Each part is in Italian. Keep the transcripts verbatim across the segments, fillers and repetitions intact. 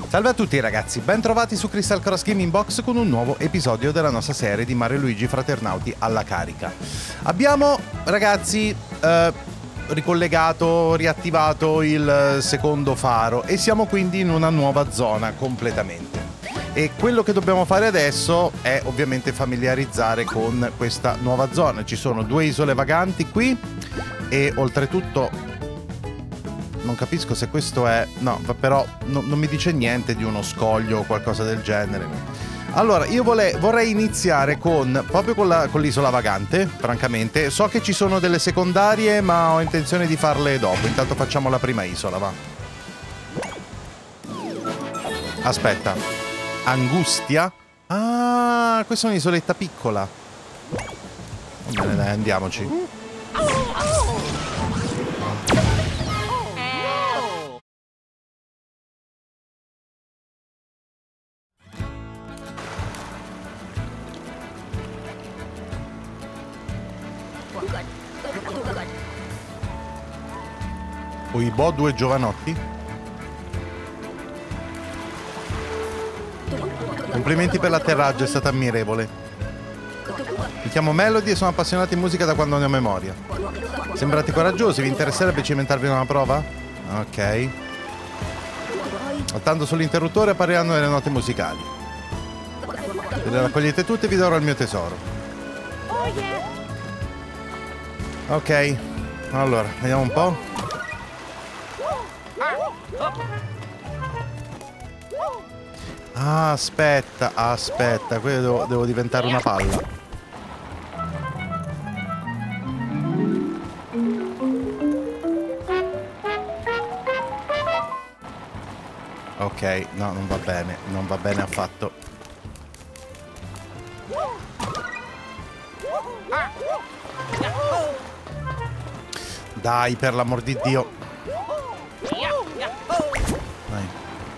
Salve a tutti ragazzi, ben trovati su Crystal Cross Gaming Box con un nuovo episodio della nostra serie di Mario e Luigi Fraternauti alla carica. Abbiamo ragazzi eh, ricollegato, riattivato il secondo faro e siamo quindi in una nuova zona completamente. E quello che dobbiamo fare adesso è ovviamente familiarizzare con questa nuova zona. Ci sono due isole vaganti qui e oltretutto non capisco se questo è... no, però no, non mi dice niente di uno scoglio o qualcosa del genere. Allora, io vole, vorrei iniziare con proprio con l'isola vagante, francamente. So che ci sono delle secondarie, ma ho intenzione di farle dopo. Intanto facciamo la prima isola, va. Aspetta. Angustia? Ah, questa è un'isoletta piccola. Va bene, dai, andiamoci. Oibò, due giovanotti? Complimenti per l'atterraggio, è stato ammirevole. Mi chiamo Melody e sono appassionato di musica da quando ne ho memoria. Sembrate coraggiosi, vi interesserebbe cimentarvi in una prova? Ok. Saltando sull'interruttore appariranno le note musicali. Se le raccogliete tutte vi darò il mio tesoro. Ok, allora, vediamo un po'. Ah, aspetta, aspetta, qui devo, devo diventare una palla. Ok, no, non va bene, non va bene affatto. Dai, per l'amor di Dio. Dai.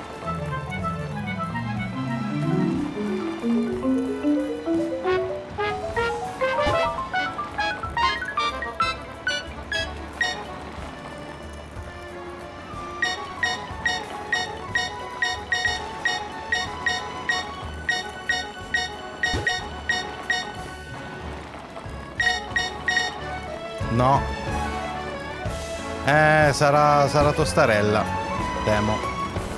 No. Eh, sarà, sarà tostarella, temo.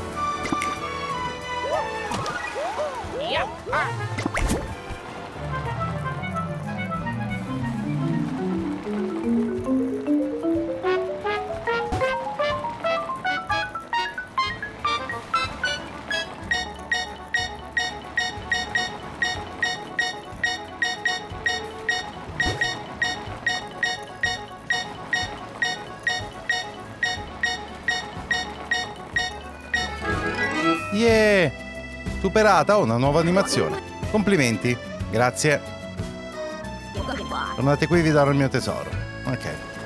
Yeah! Superata, ho una nuova animazione. Complimenti. Grazie. Tornate qui e vi darò il mio tesoro. Ok.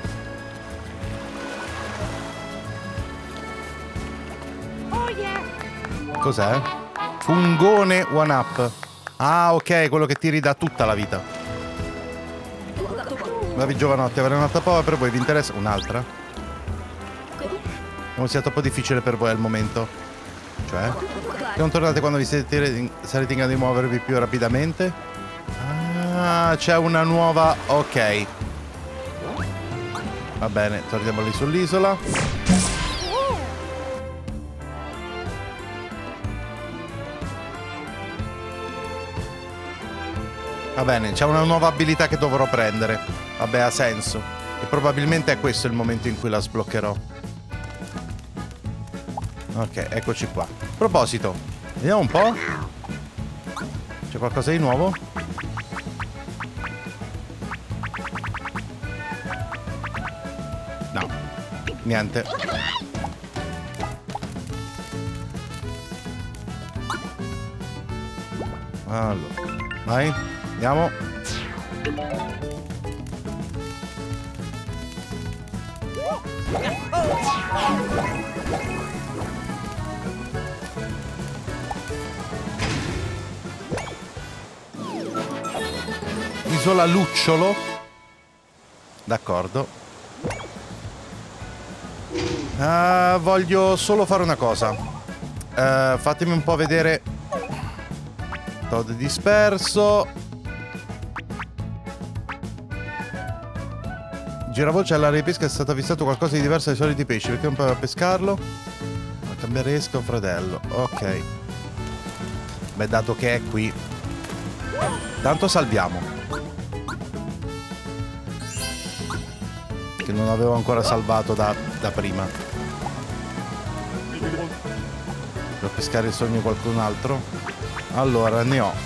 Cos'è? Fungone one up. Ah, ok, quello che ti ridà tutta la vita. Bravi giovanotti, avrei un'altra prova per voi, vi interessa? Un'altra? Non sia troppo difficile per voi al momento. Cioè? Che non tornate quando vi siete, sarete in grado di muovervi più rapidamente? Ah, c'è una nuova... ok. Va bene, torniamo lì sull'isola. Va bene, c'è una nuova abilità che dovrò prendere. Vabbè, ha senso. E probabilmente è questo il momento in cui la sbloccherò. Ok, eccoci qua. A proposito, vediamo un po'. C'è qualcosa di nuovo? No, niente. Allora, vai, andiamo. Isola Lucciolo. D'accordo. Ah, voglio solo fare una cosa. uh, fatemi un po' vedere. Todd disperso. Giravoce all'area di pesca è stato avvistato qualcosa di diverso dai soliti pesci. Perché non poteva pescarlo? A cambiare esca un fratello. Ok. Beh, dato che è qui, tanto salviamo. Che non avevo ancora salvato da, da prima. Per pescare il sogno di qualcun altro. Allora, ne ho.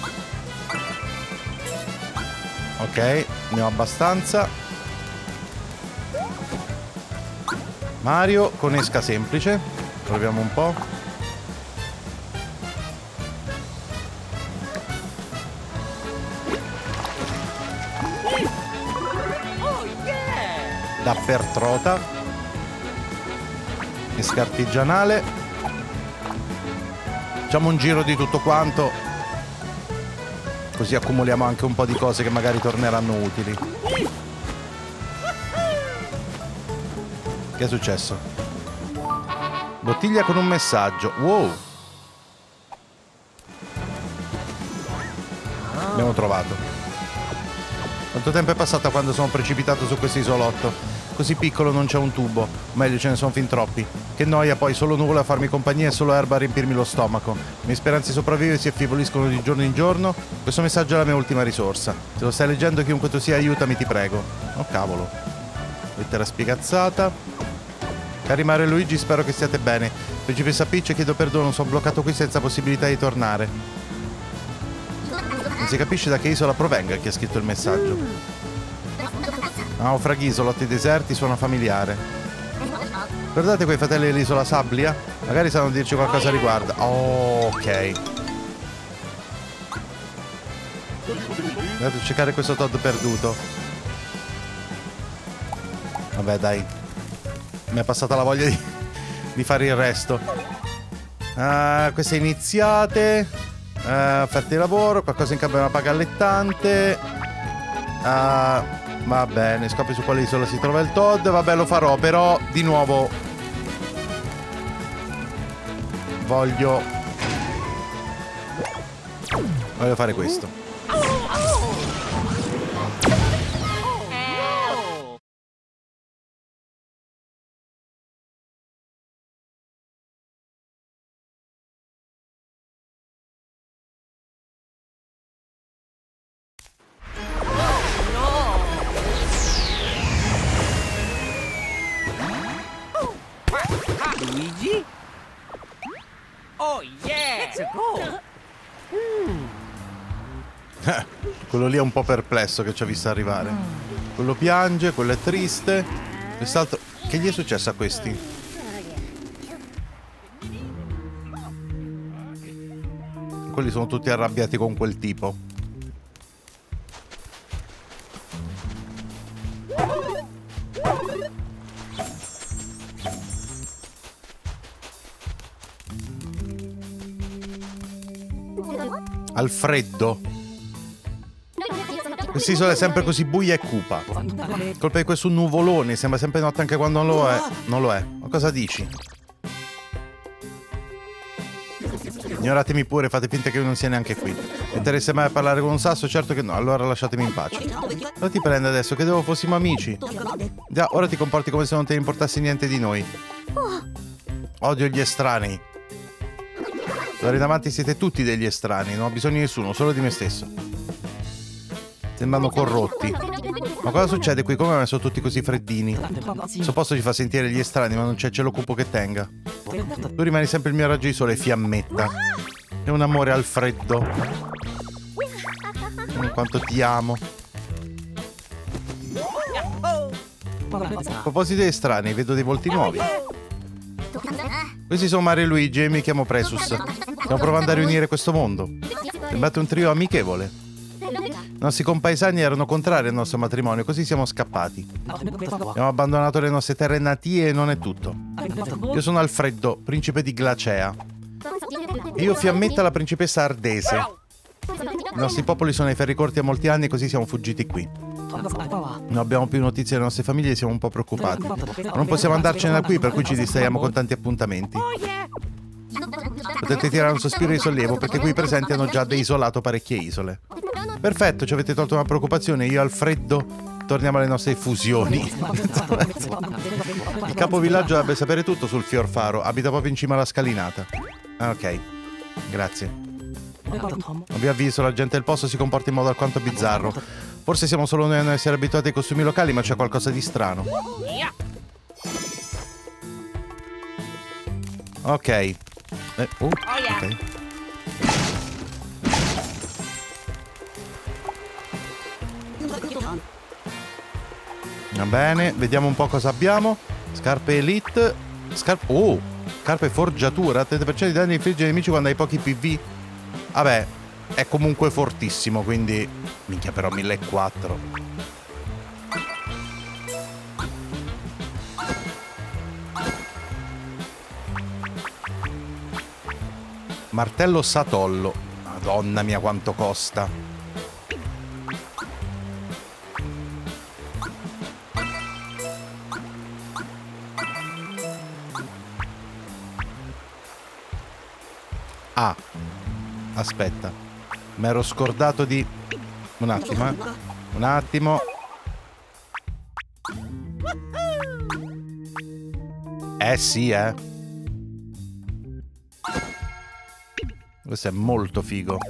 Ok, ne ho abbastanza. Mario con esca semplice. Proviamo un po'. Da per trota. Esca artigianale. Facciamo un giro di tutto quanto, così accumuliamo anche un po' di cose che magari torneranno utili. Che è successo? Bottiglia con un messaggio. Wow. Abbiamo trovato. Quanto tempo è passato quando sono precipitato su questo isolotto? Così piccolo non c'è un tubo. O meglio, ce ne sono fin troppi. Che noia, poi solo nuvole a farmi compagnia e solo erba a riempirmi lo stomaco. Le mie speranze di sopravvivere si affievoliscono di giorno in giorno. Questo messaggio è la mia ultima risorsa. Se lo stai leggendo, chiunque tu sia, aiutami, ti prego. Oh cavolo. Lettera spigazzata. Cari Mario e Luigi, spero che stiate bene. Principessa Peach, chiedo perdono, sono bloccato qui senza possibilità di tornare. Non si capisce da che isola provenga chi ha scritto il messaggio. Naufraghi, isolotti deserti, suona familiare. Guardate quei fratelli dell'isola Sablia? Magari sanno dirci qualcosa a riguardo. Oh, ok. Andate a cercare questo Todd perduto. Vabbè, dai. Mi è passata la voglia di, di fare il resto. Uh, queste iniziate. Uh, offerte di lavoro. Qualcosa in cambio di una paga allettante. Uh, va bene, scopri su quale isola si trova il Todd. Vabbè, lo farò, però di nuovo voglio voglio fare questo. Luigi? Oh yeah! Let's go! Quello lì è un po' perplesso che ci ha visto arrivare. Quello piange, quello è triste. Quest'altro... Che gli è successo a questi? Quelli sono tutti arrabbiati con quel tipo. Al freddo. Quest'isola è sempre così buia e cupa. Colpa di questo nuvolone, sembra sempre notte anche quando non lo è. Non lo è. Ma cosa dici? Ignoratemi pure, fate finta che io non sia neanche qui. Mi interessa mai a parlare con un sasso? Certo che no, allora lasciatemi in pace. Cosa ti prende adesso? Credevo fossimo amici. Già, ora ti comporti come se non te ne importasse niente di noi. Odio gli estranei. D'ora in avanti siete tutti degli estranei, non ho bisogno di nessuno, solo di me stesso. Sembrano corrotti. Ma cosa succede qui? Come mai sono tutti così freddini? Questo posto ci fa sentire gli estranei, ma non c'è cielo cupo che tenga. Tu rimani sempre il mio raggio di sole, fiammetta. È un amore al freddo. Mm, quanto ti amo. A proposito di estranei, vedo dei volti nuovi. Questi sono Mario e Luigi e mi chiamo Presus. Stiamo provando a riunire questo mondo. Sembrate un trio amichevole. I nostri compaesani erano contrari al nostro matrimonio, così siamo scappati. Abbiamo abbandonato le nostre terre natie e non è tutto. Io sono Alfredo, principe di Glacea. E io Fiammetta, la principessa ardese. I nostri popoli sono ai ferri corti a molti anni e così siamo fuggiti qui. Non abbiamo più notizie delle nostre famiglie e siamo un po' preoccupati. Ma non possiamo andarcene da qui, per cui ci distraiamo con tanti appuntamenti. potete tirare un sospiro di sollievo perché qui presenti hanno già deisolato parecchie isole. Perfetto, ci avete tolto una preoccupazione. Io al freddo torniamo alle nostre fusioni. Il capovillaggio dovrebbe sapere tutto sul fior faro. Abita proprio in cima alla scalinata. Ah, ok, grazie. Non vi avviso, la gente del posto si comporta in modo alquanto bizzarro. Forse siamo solo noi a non essere abituati ai costumi locali, ma c'è qualcosa di strano. Ok. Eh, uh, ok. Va bene, vediamo un po' cosa abbiamo. Scarpe elite. Scarpe... Oh! Scarpe forgiatura. trenta per cento di danni infligge ai nemici quando hai pochi P V. Vabbè, è comunque fortissimo, quindi... Minchia, però millequattrocento. Martello satollo. Madonna mia, quanto costa. Ah, aspetta, mi ero scordato di... Un attimo, eh. Un attimo. Eh sì, eh. Questo è molto figo.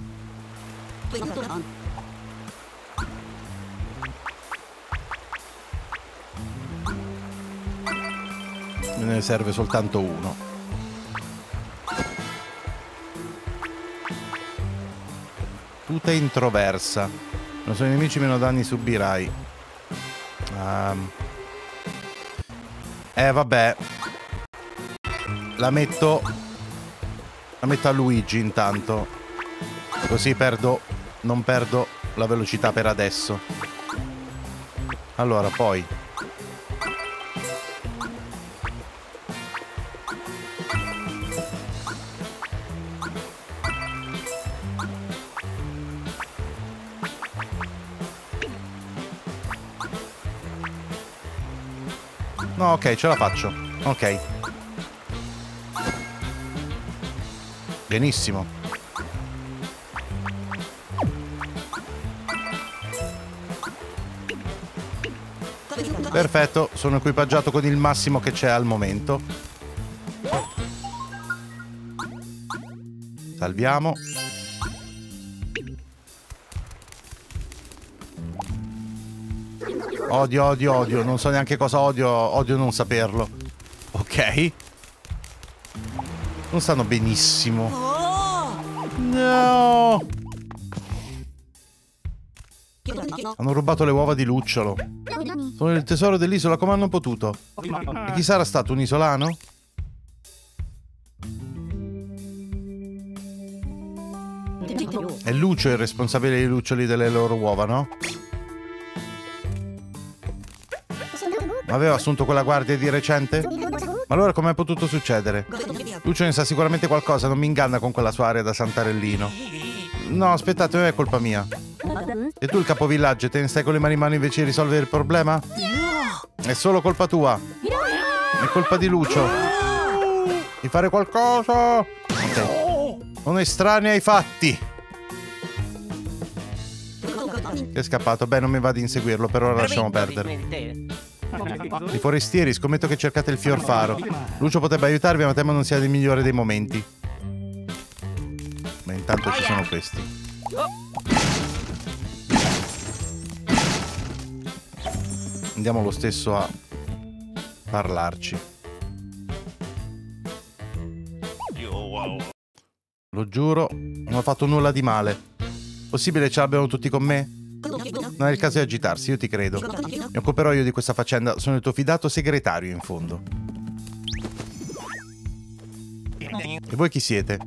Me ne serve soltanto uno. Tuta introversa. Non sono i nemici, meno danni subirai. Um. Eh vabbè. La metto. La metto a Luigi intanto. Così perdo. Non perdo la velocità per adesso. Allora poi. No, ok, ce la faccio. Ok. Benissimo. Perfetto, sono equipaggiato con il massimo che c'è al momento. Salviamo. Odio, odio, odio. Non so neanche cosa odio. Odio non saperlo. Ok. Non stanno benissimo. No. Hanno rubato le uova di lucciolo. Sono il tesoro dell'isola, come hanno potuto? E chi sarà stato, un isolano? È Lucio il responsabile dei luccioli delle loro uova, no? Aveva assunto quella guardia di recente? Ma allora com'è potuto succedere? Lucio ne sa sicuramente qualcosa, non mi inganna con quella sua aria da santarellino. No, aspettate, non è colpa mia. E tu il capovillaggio, te ne stai con le mani in mano invece di risolvere il problema? È solo colpa tua. È colpa di Lucio. Di fare qualcosa? Ok. Sono estranei ai fatti. È scappato. Beh, non mi va di inseguirlo, per ora lasciamo perdere. I forestieri, scommetto che cercate il fior faro. Lucio potrebbe aiutarvi, ma temo non sia il migliore dei momenti. Ma intanto ci sono questi. Andiamo lo stesso a parlarci. Lo giuro, non ho fatto nulla di male. Possibile ce l'abbiano tutti con me? Non è il caso di agitarsi, io ti credo. Mi occuperò io di questa faccenda, sono il tuo fidato segretario in fondo. E voi chi siete?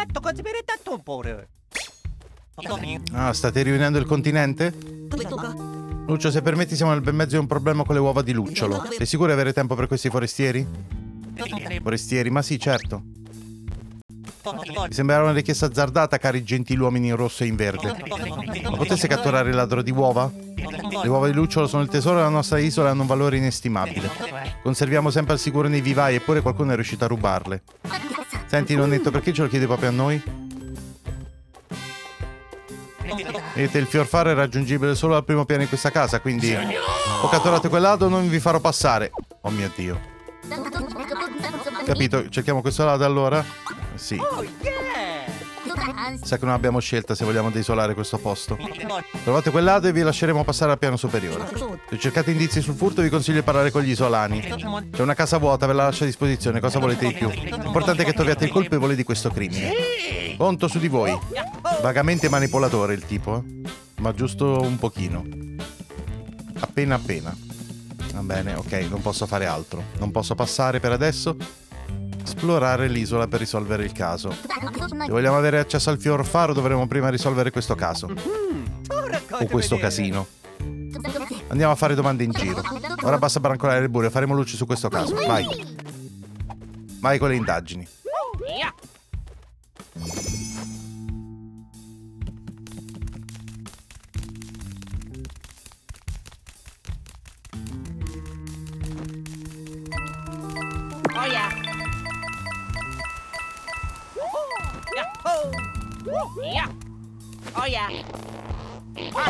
Ah, state riunendo il continente? Lucio, se permetti siamo nel bel mezzo di un problema con le uova di lucciolo. Sei sicuro di avere tempo per questi forestieri? Forestieri, ma sì, certo. Mi sembrava una richiesta azzardata, cari gentiluomini in rosso e in verde. Ma potesse catturare il ladro di uova? Le uova di lucciolo sono il tesoro della nostra isola e hanno un valore inestimabile. Conserviamo sempre al sicuro nei vivai, eppure qualcuno è riuscito a rubarle. Senti, nonnetto, perché ce lo chiedi proprio a noi? Vedete, il fiorfaro è raggiungibile solo al primo piano di questa casa, quindi ho catturato quel lato, non vi farò passare. Oh mio Dio. Capito? Cerchiamo questo lato allora? Sì. Sa che non abbiamo scelta se vogliamo deisolare questo posto. Trovate quel lato e vi lasceremo passare al piano superiore. Se cercate indizi sul furto vi consiglio di parlare con gli isolani. C'è una casa vuota, ve la lascio a disposizione, cosa volete di più? L'importante è che troviate il colpevole di questo crimine. Conto su di voi. Vagamente manipolatore il tipo, eh? Ma giusto un pochino. Appena appena. Va bene, ok, non posso fare altro. Non posso passare per adesso. Esplorare l'isola per risolvere il caso. Se vogliamo avere accesso al fiorfaro dovremo prima risolvere questo caso. O questo casino. Andiamo a fare domande in giro. Ora basta brancolare il buio, faremo luce su questo caso. Vai. Vai con le indagini. Oh yeah. Yahoo! Yeah. Oh yeah. Ah.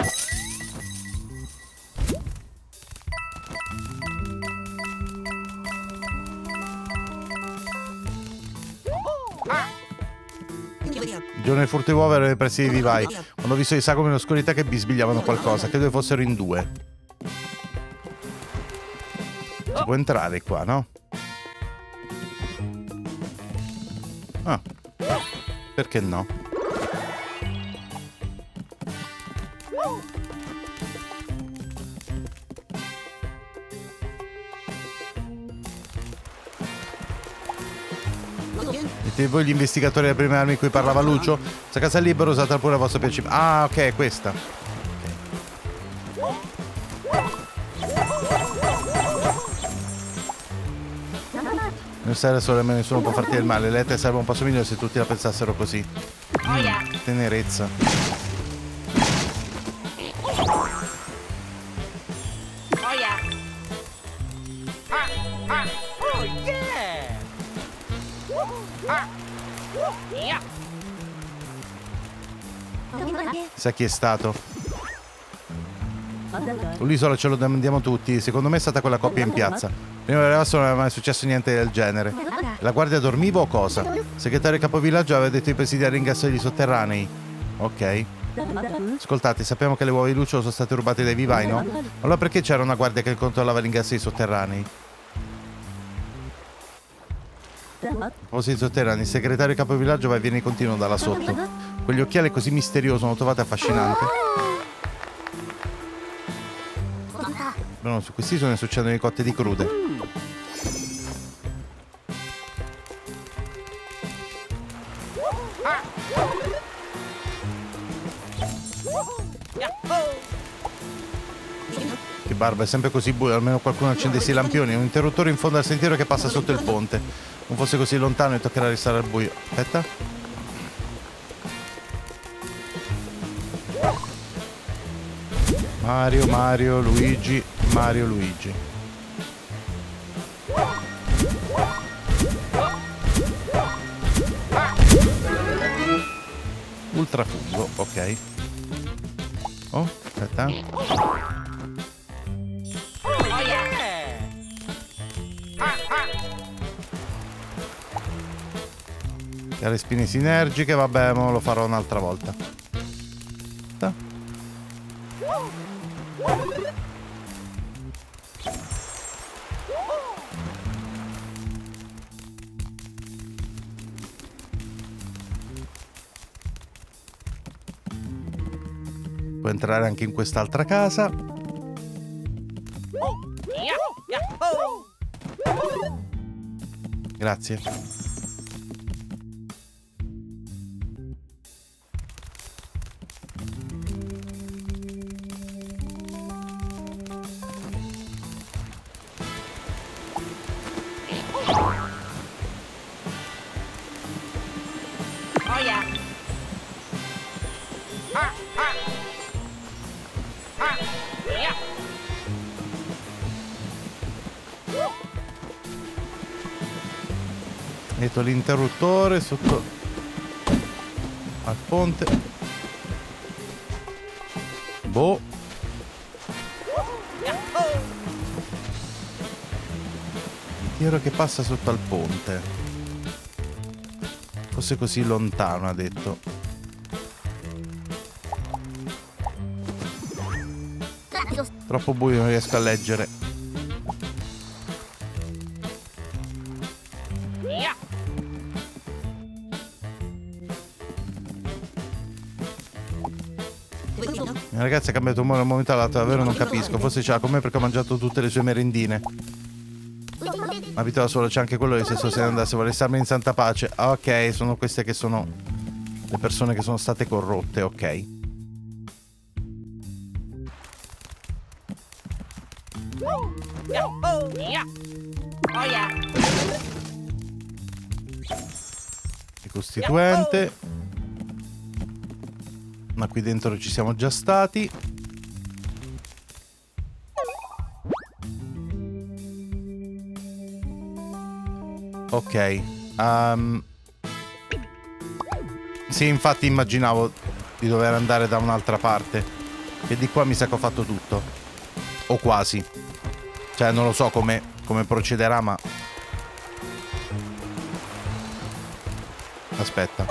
Il giorno del furto di uova ero nei pressi dei vivai. Quando ho visto i sagumi in oscurità che bisbigliavano qualcosa. Credo che fossero in due. Si può entrare qua, no? Ah. Perché no? Siete voi gli investigatori delle prime armi di cui parlava Lucio? Questa casa è libera, usatela pure a vostro piacere. Ah, ok, questa. Non serve solo a me, nessuno può farti del male. L'Ete sarebbe un passo migliore se tutti la pensassero così. Mm, tenerezza. Chissà chi è stato. Sull'isola ce lo domandiamo tutti. Secondo me è stata quella coppia in piazza. Prima del resto non era mai successo niente del genere. La guardia dormiva o cosa? Il segretario capovillaggio aveva detto di presidiare l'ingresso degli sotterranei. Ok. Ascoltate, sappiamo che le uova di Lucio sono state rubate dai vivai, no? Allora perché c'era una guardia che controllava l'ingresso dei sotterranei? A proposito dei sotterranei, il segretario capovillaggio va e viene in continuo da là sotto. Quegli occhiali così misteriosi non lo trovate affascinante? No, su quest'isola ne succedono di cotte di crude. Che barba, è sempre così buio, almeno qualcuno accendesse i lampioni. Un interruttore in fondo al sentiero che passa sotto il ponte. Non fosse così lontano e toccherà restare al buio. Aspetta. Mario, Mario, Luigi, Mario, Luigi. Ultrafungo, ok. Oh, aspetta. Chiare spine sinergiche, vabbè, ma lo farò un'altra volta. Aspetta. Può entrare anche in quest'altra casa. Grazie. Metto l'interruttore sotto al ponte. Boh. Tiro che passa sotto al ponte. Fosse così lontano, ha detto. Troppo buio, non riesco a leggere. La ragazza ha cambiato umore da un momento all'altro, davvero non capisco. Forse ce l'ha con me perché ho mangiato tutte le sue merendine. Ma abitava solo, c'è anche quello che se se ne andasse, vuole starmi in santa pace. Ok, sono queste che sono le persone che sono state corrotte, ok. Il costituente. Ma qui dentro ci siamo già stati. Ok. Um... Sì, infatti immaginavo di dover andare da un'altra parte. E di qua mi sa che ho fatto tutto. O quasi. Cioè, non lo so come, come procederà, ma... Aspetta.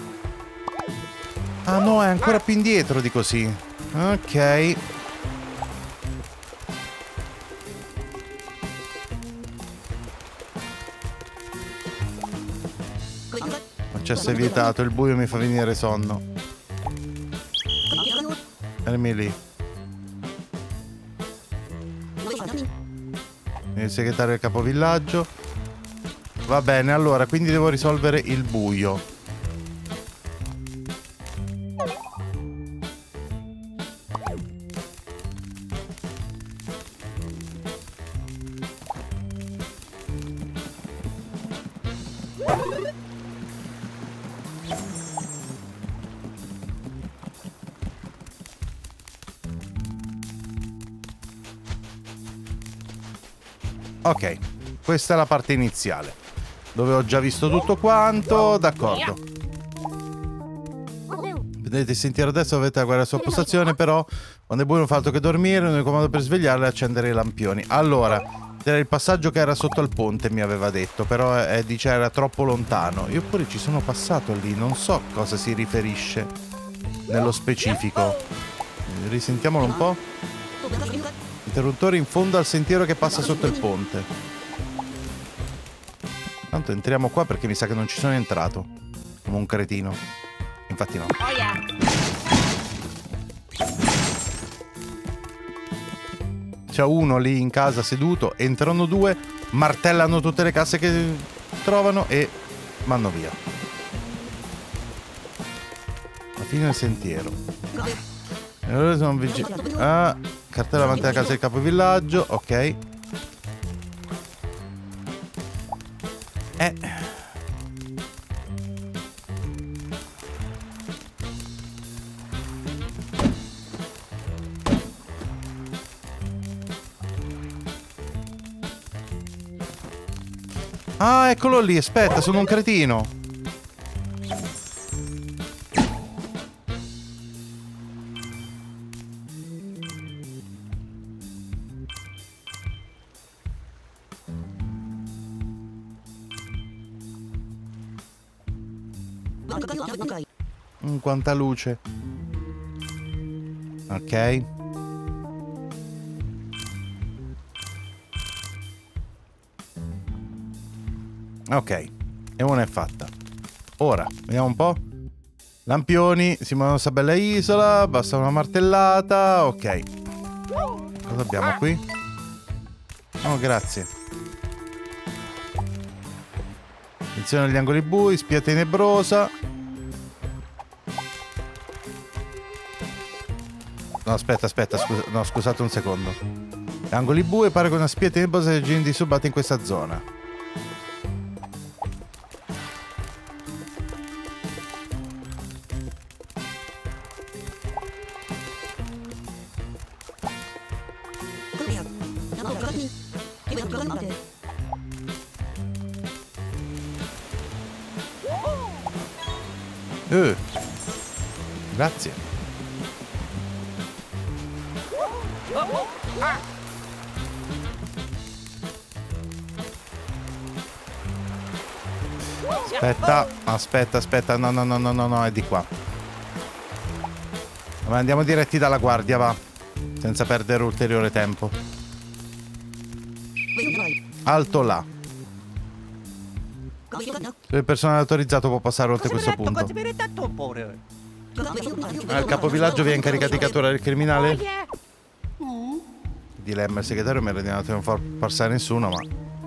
Ah no, è ancora più indietro di così. Ok. Accesso è vietato, il buio mi fa venire sonno. Fermi lì. Il segretario del capovillaggio. Va bene, allora, quindi devo risolvere il buio. Ok, questa è la parte iniziale, dove ho già visto tutto quanto, d'accordo. Vedete il sentiero a destra, dovete guardare la sua postazione, però quando è buio non fa altro che dormire, l'unico modo per svegliarla è accendere i lampioni. Allora, era il passaggio che era sotto al ponte, mi aveva detto, però eh, dice era troppo lontano. Io pure ci sono passato lì, non so a cosa si riferisce nello specifico. Risentiamolo un po'. Interruttore in fondo al sentiero che passa sotto il ponte. Tanto entriamo qua perché mi sa che non ci sono entrato. Come un cretino. Infatti no. C'è uno lì in casa seduto, entrano due, martellano tutte le casse che trovano e vanno via. La fine del sentiero. E allora sono vicino. Ah, cartella davanti alla casa del capovillaggio, ok. Eh. Ah, eccolo lì, aspetta, sono un cretino. Mm, quanta luce. Ok. Ok, e una è fatta. Ora, vediamo un po'. Lampioni, siamo in questa bella isola, basta una martellata, ok. Cosa abbiamo qui? Oh, grazie. Attenzione agli angoli bui, spia tenebrosa. No, aspetta, aspetta, scusa, no, scusate un secondo. Angoli bui, pare che una spia tenebrosa sia indisturbata in questa zona. Eh. Grazie. Aspetta, aspetta, aspetta. No, no, no, no, no, no, è di qua. Ma andiamo diretti dalla guardia, va. Senza perdere ulteriore tempo. Alto là. Se il personale autorizzato può passare oltre questo punto. Ah, il capovillaggio vi ha incaricato di catturare il criminale? Dilemma, il segretario mi ha ordinato di non far passare nessuno, ma...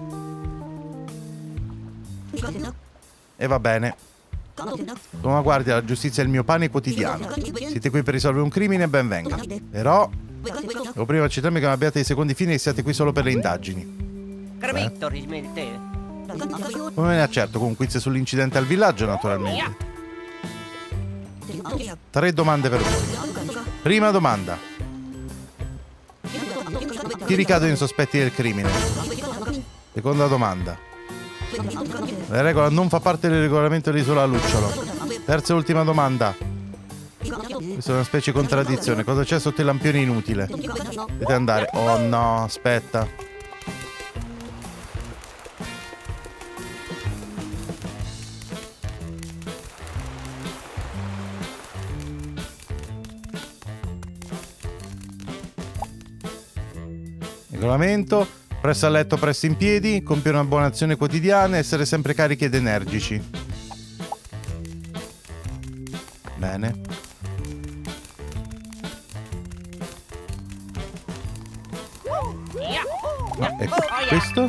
E va bene. Come guardia, la giustizia è il mio pane quotidiano. Siete qui per risolvere un crimine, ben venga. Però devo prima accertarmi che non abbiate dei secondi fini e siate qui solo per le indagini. Beh. Come me ne accerto? Con un quiz sull'incidente al villaggio, naturalmente. Tre domande per voi. Prima domanda: chi ricadono in sospetti del crimine? Seconda domanda: la regola non fa parte del regolamento dell'isola Lucciolo. Terza e ultima domanda: questa è una specie di contraddizione. Cosa c'è sotto il lampione inutile? Dovete andare. Oh no, aspetta. Regolamento: presto a letto, presto in piedi, compiere una buona azione quotidiana, essere sempre carichi ed energici. Bene. No, ecco, questo?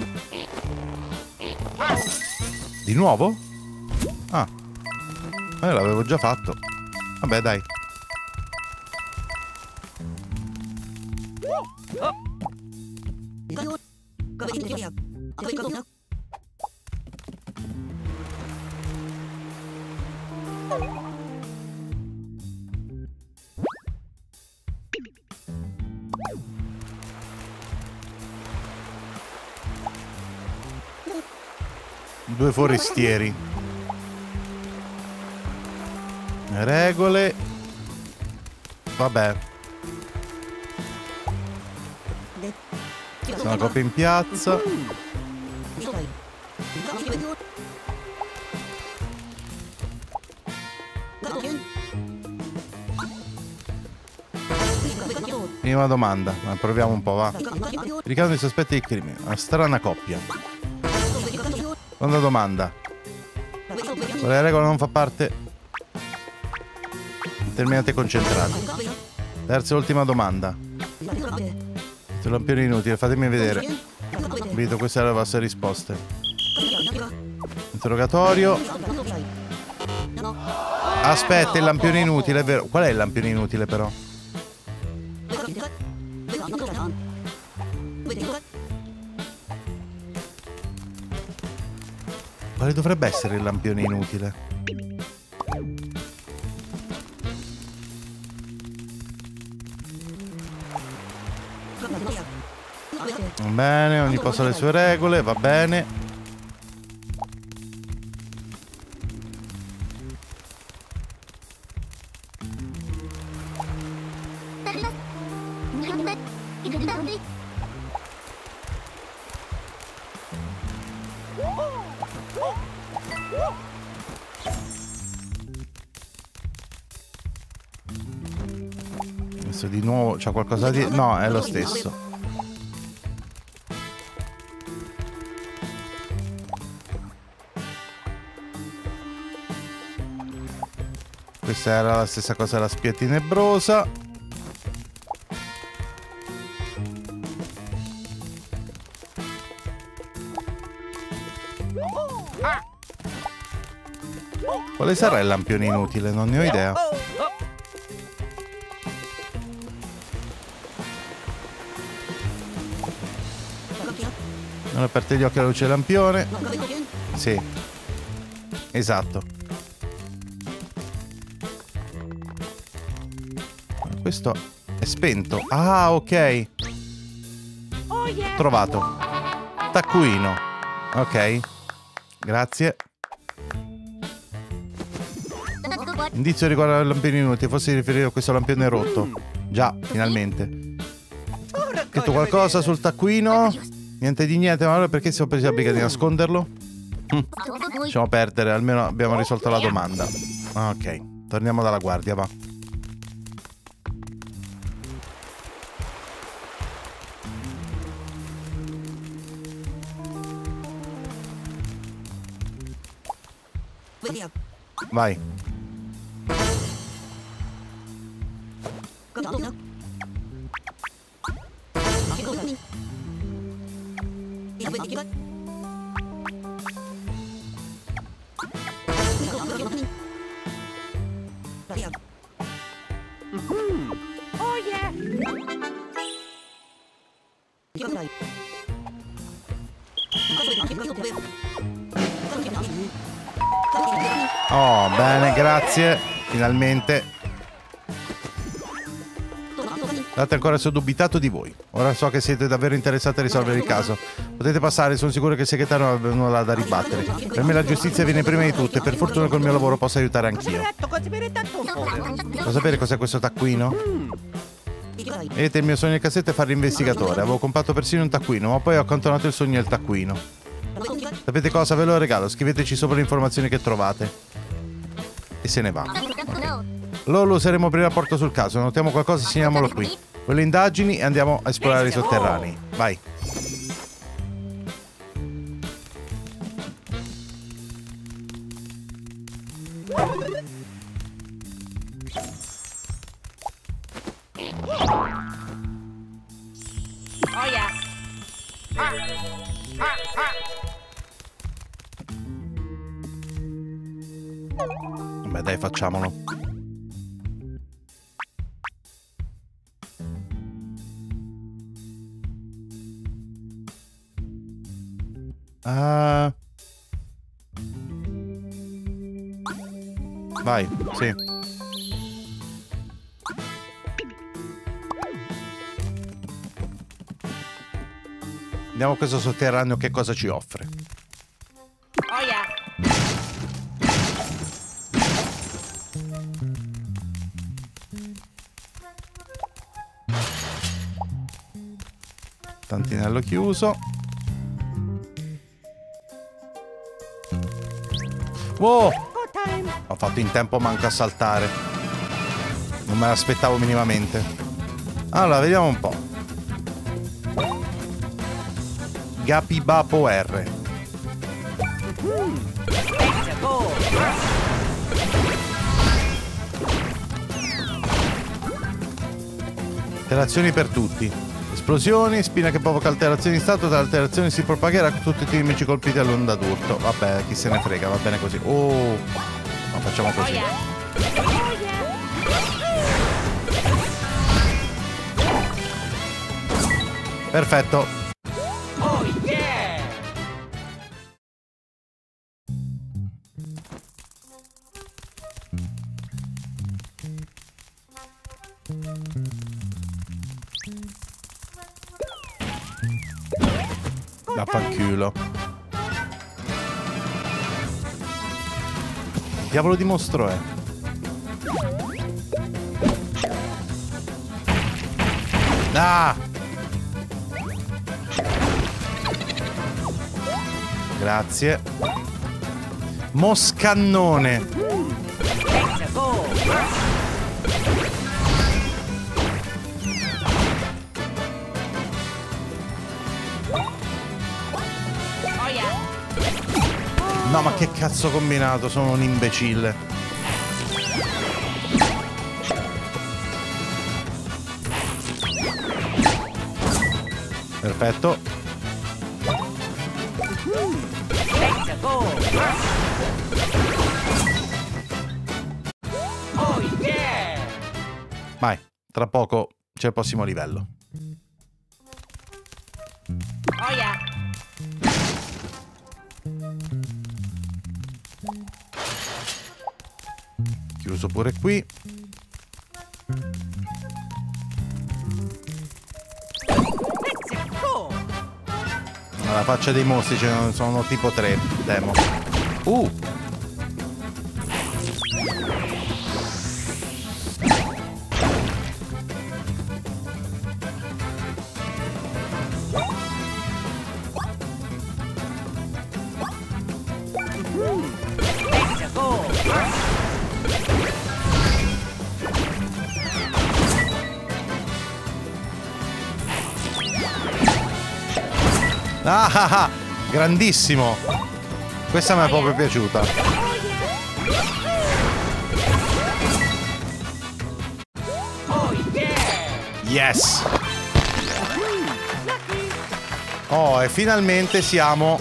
Di nuovo? Ah, ma io l'avevo già fatto. Vabbè, dai. Due forestieri. Regole. Vabbè. Sono coppia in piazza. Prima domanda, ma proviamo un po', va. Ricadono i sospetti di crimine. Una strana coppia. Seconda domanda: quale regola non fa parte? Terminate concentrati. Terza e ultima domanda: il lampione inutile, fatemi vedere. Capito, queste sono le vostre risposte. Interrogatorio. Aspetta, il lampione inutile, è vero. Qual è il lampione inutile, però? Quale dovrebbe essere il lampione inutile? Va bene, ogni posto ha le sue regole, va bene. Adesso di nuovo c'è qualcosa di... No, è lo stesso. Questa era la stessa cosa della spia tenebrosa. Quale sarà il lampione inutile? Non ne ho idea. Non aperte gli occhi alla luce del lampione. Sì. Esatto. Questo è spento. Ah, ok. Trovato. Taccuino. Ok. Grazie. Indizio riguardo ai lampioni inutili, forse si riferiva a questo lampione rotto. Già, finalmente. Scritto qualcosa sul taccuino? Niente di niente, ma allora perché siamo presi la briga di nasconderlo? Hm. Lasciamo perdere, almeno abbiamo risolto la domanda. Ok, torniamo dalla guardia, va. Vai. Oh yeah. Oh, bene, grazie. Finalmente. Date ancora se ho dubitato di voi. Ora so che siete davvero interessati a risolvere il caso. Potete passare, sono sicuro che il segretario non avrà nulla da ribattere. Per me la giustizia viene prima di tutto e per fortuna col mio lavoro posso aiutare anch'io. Vuoi sapere cos'è questo taccuino? Vedete, il mio sogno nel cassetto è fare l'investigatore. Avevo comprato persino un taccuino, ma poi ho accantonato il sogno del taccuino. Sapete cosa? Ve lo regalo, scriveteci sopra le informazioni che trovate. E se ne va. Lo lo useremo per il rapporto sul caso. Notiamo qualcosa, segniamolo qui. Con le indagini e andiamo a esplorare i sotterranei. Vai. Oh yeah. Ah. Ah, ah. Beh, dai, facciamolo. Uh... Vai, sì. Vediamo questo sotterraneo che cosa ci offre. Oh yeah. Tantinello chiuso. Wow! Ho fatto in tempo manco a saltare. Non me l'aspettavo minimamente. Allora, vediamo un po'. Gapibapo R. Alterazioni per tutti. Esplosioni, spina che provoca alterazioni di stato, tra alterazioni si propagherà con tutti i nemici colpiti all'onda d'urto. Vabbè, chi se ne frega, va bene così. Oh, ma facciamo così. Perfetto. Oh yeah. Vaffanculo. Diavolo di mostro è? Ah! Grazie. Moscannone. No, ma che cazzo ho combinato? Sono un imbecille. Perfetto. Vai, tra poco c'è il prossimo livello. Oh yeah. Chiuso pure qui. La faccia dei mostri, ce ne sono tipo tre demo. Uh! Ah, ah, ah, grandissimo. Questa mi è proprio piaciuta. Oh yeah! Yes. Oh, e finalmente siamo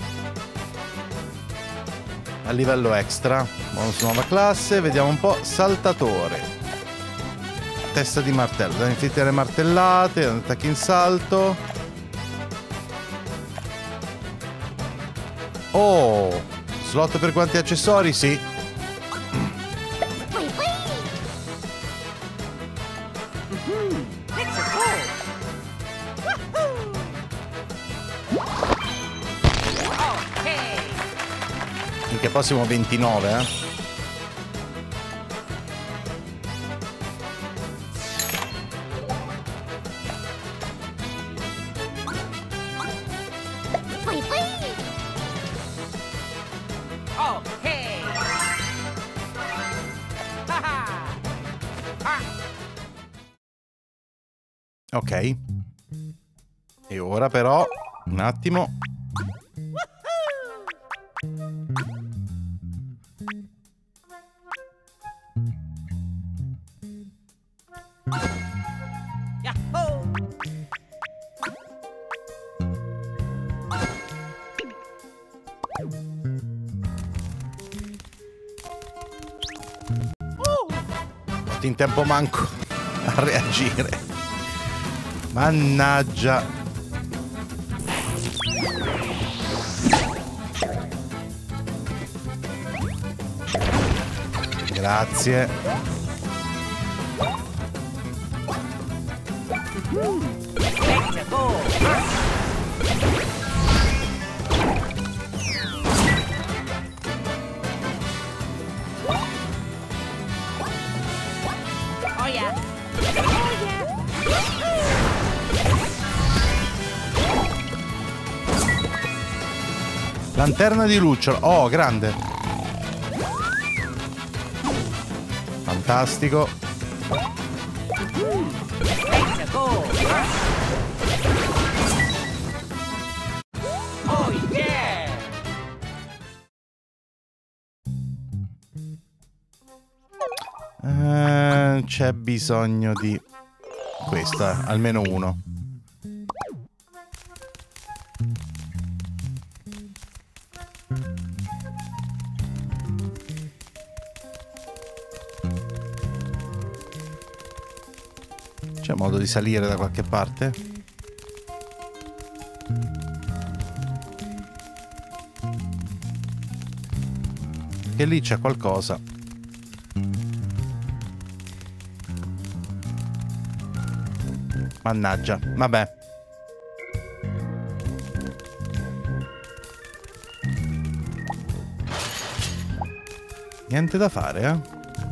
a livello extra. Bonus nuova classe, vediamo un po'. Saltatore. Testa di martello, da infliggere martellate, attacchi in salto. Oh, slot per quanti accessori? Sì. Minchia, prossimo ventinove, eh. Ok. E ora però, un attimo. Yahoo! In tempo manco a reagire. Mannaggia. Grazie. Let's go! Oh yeah! Oh yeah! Lanterna di lucciolo. Oh, grande. Fantastico. Let's go! Oh yeah! Eh, c'è bisogno di questa, almeno uno. C'è modo di salire da qualche parte? Che lì c'è qualcosa. Mannaggia, vabbè. Niente da fare, eh?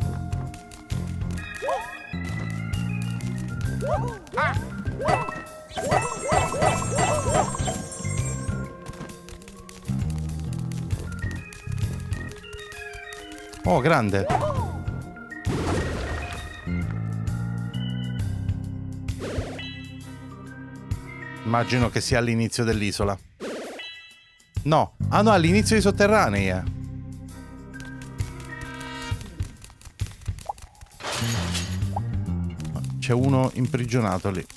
Oh, grande. Immagino che sia all'inizio dell'isola. No. Ah no, all'inizio dei sotterranei, eh. C'è uno imprigionato lì.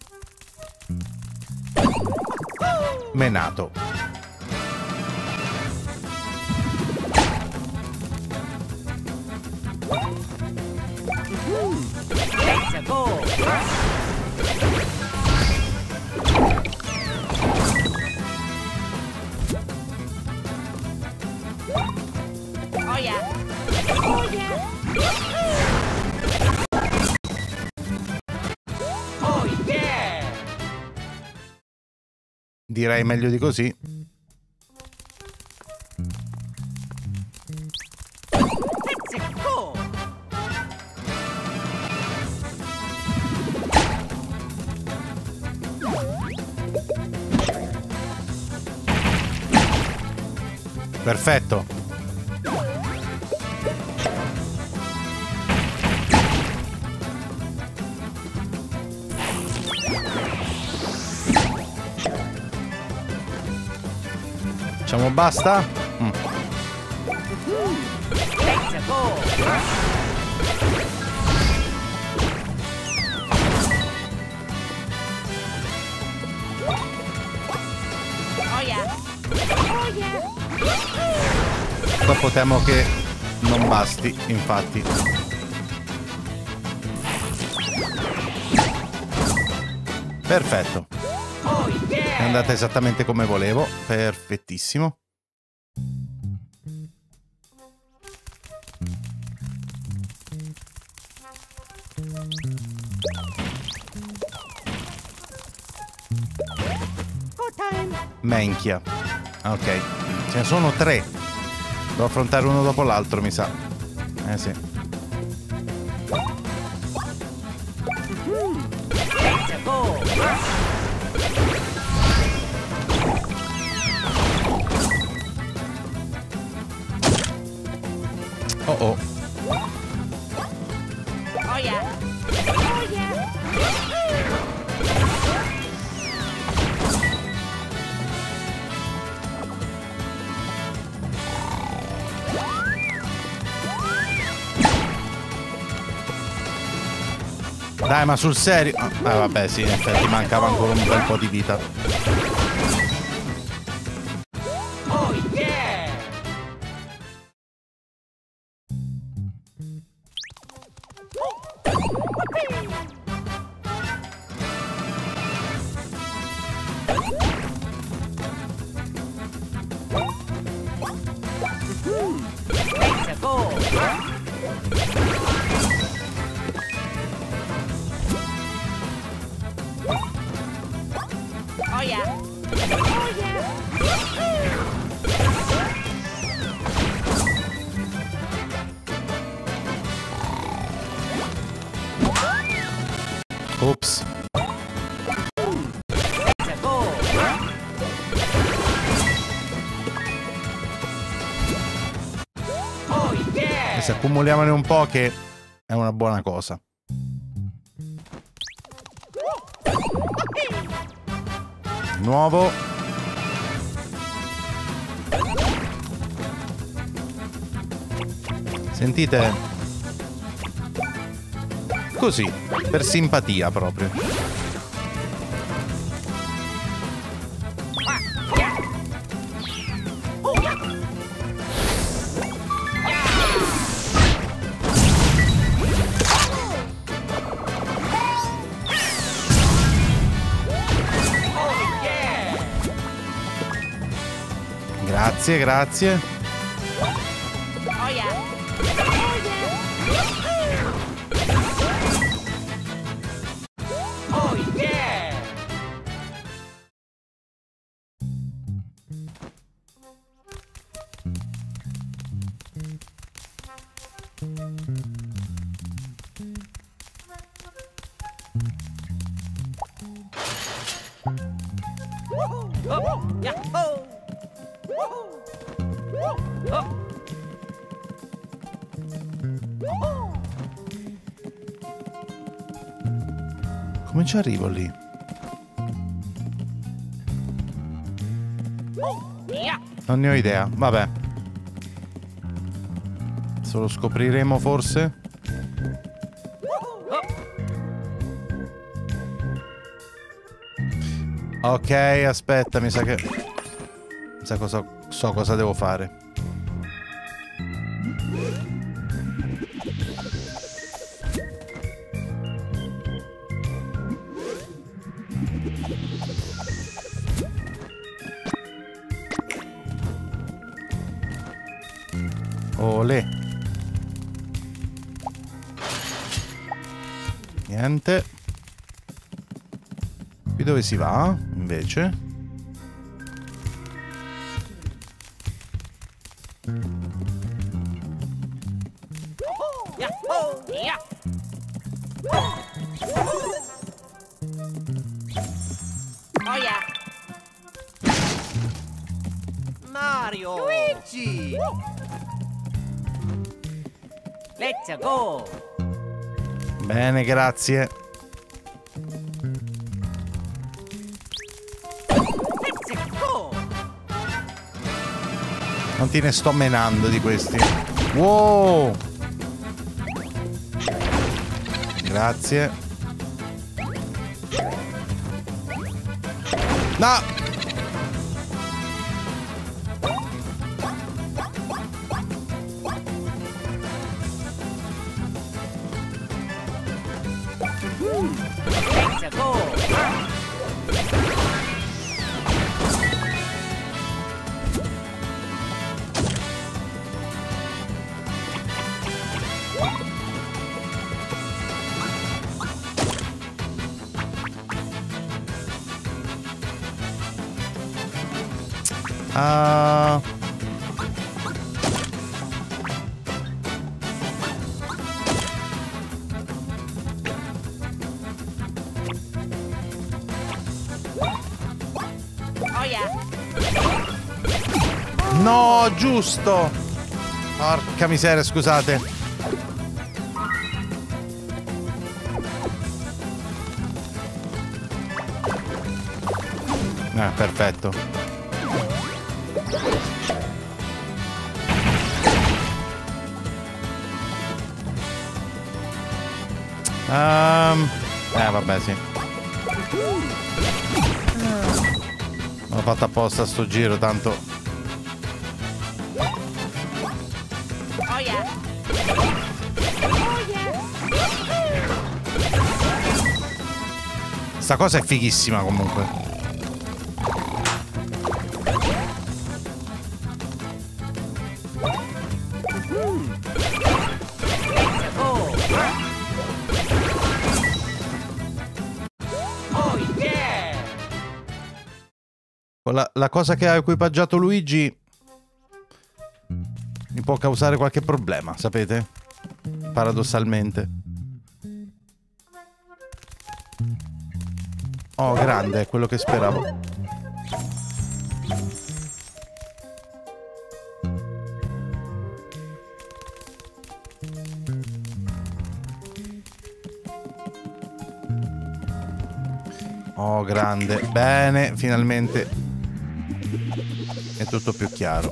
Menato. Let's go! Oh yeah! Oh yeah! Oh yeah! Direi meglio di così. Let's go! Perfetto. Diciamo basta. Mm. Let's go. Oh yeah. Oh yeah. Dopo temo che non basti, infatti. Perfetto. Oh yeah. È andata esattamente come volevo. Perfettissimo. Go time. Menchia. Ok. Ce ne sono tre. Devo affrontare uno dopo l'altro, mi sa. Eh sì. Let's go. Oh oh. Oh yeah. Oh yeah. Dai, ma sul serio? Ah, eh, vabbè, sì, in effetti mancava ancora un bel po' di vita. Oh yeah. Let's go. Oh yeah. Oh yeah. Ops. Let's go. Oh yeah. E se accumuliamone un po', che è una buona cosa. Di nuovo. Sentite? Così, per simpatia proprio. Grazie, grazie. Oh yeah. Oh yeah. Oh, yeah. Oh. Come ci arrivo lì? Yeah. Non ne ho idea, vabbè. Se lo scopriremo forse. Ok, aspetta, mi sa che... Mi sa cosa... so cosa devo fare. Olè. Niente. Qui dove si va, invece? Yeah. Oh yeah. Oh yeah. Mario. Luigi. Let's go. Bene, grazie. Let's go. Non ti ne sto menando di questi. Wow! Grazie. No! Let's go. Ah. Oh yeah. No, giusto. Porca miseria, scusate. Ah, perfetto. Um, eh vabbè sì. L'ho fatto apposta sto giro, tanto. Oh yeah. Sta cosa è fighissima comunque. La, la cosa che ha equipaggiato Luigi mi può causare qualche problema, sapete? Paradossalmente. Oh, grande, è quello che speravo. Oh, grande. Bene, finalmente è tutto più chiaro.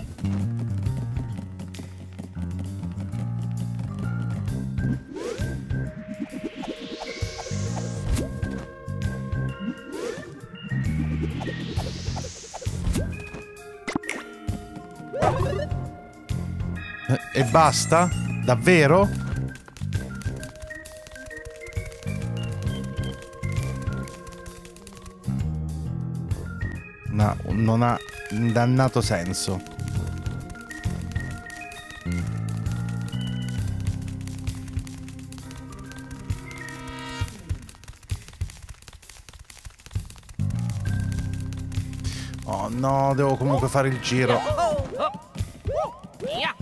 E, e basta? Davvero? No, non ha un dannato senso. Oh no, devo comunque fare il giro. Yeah.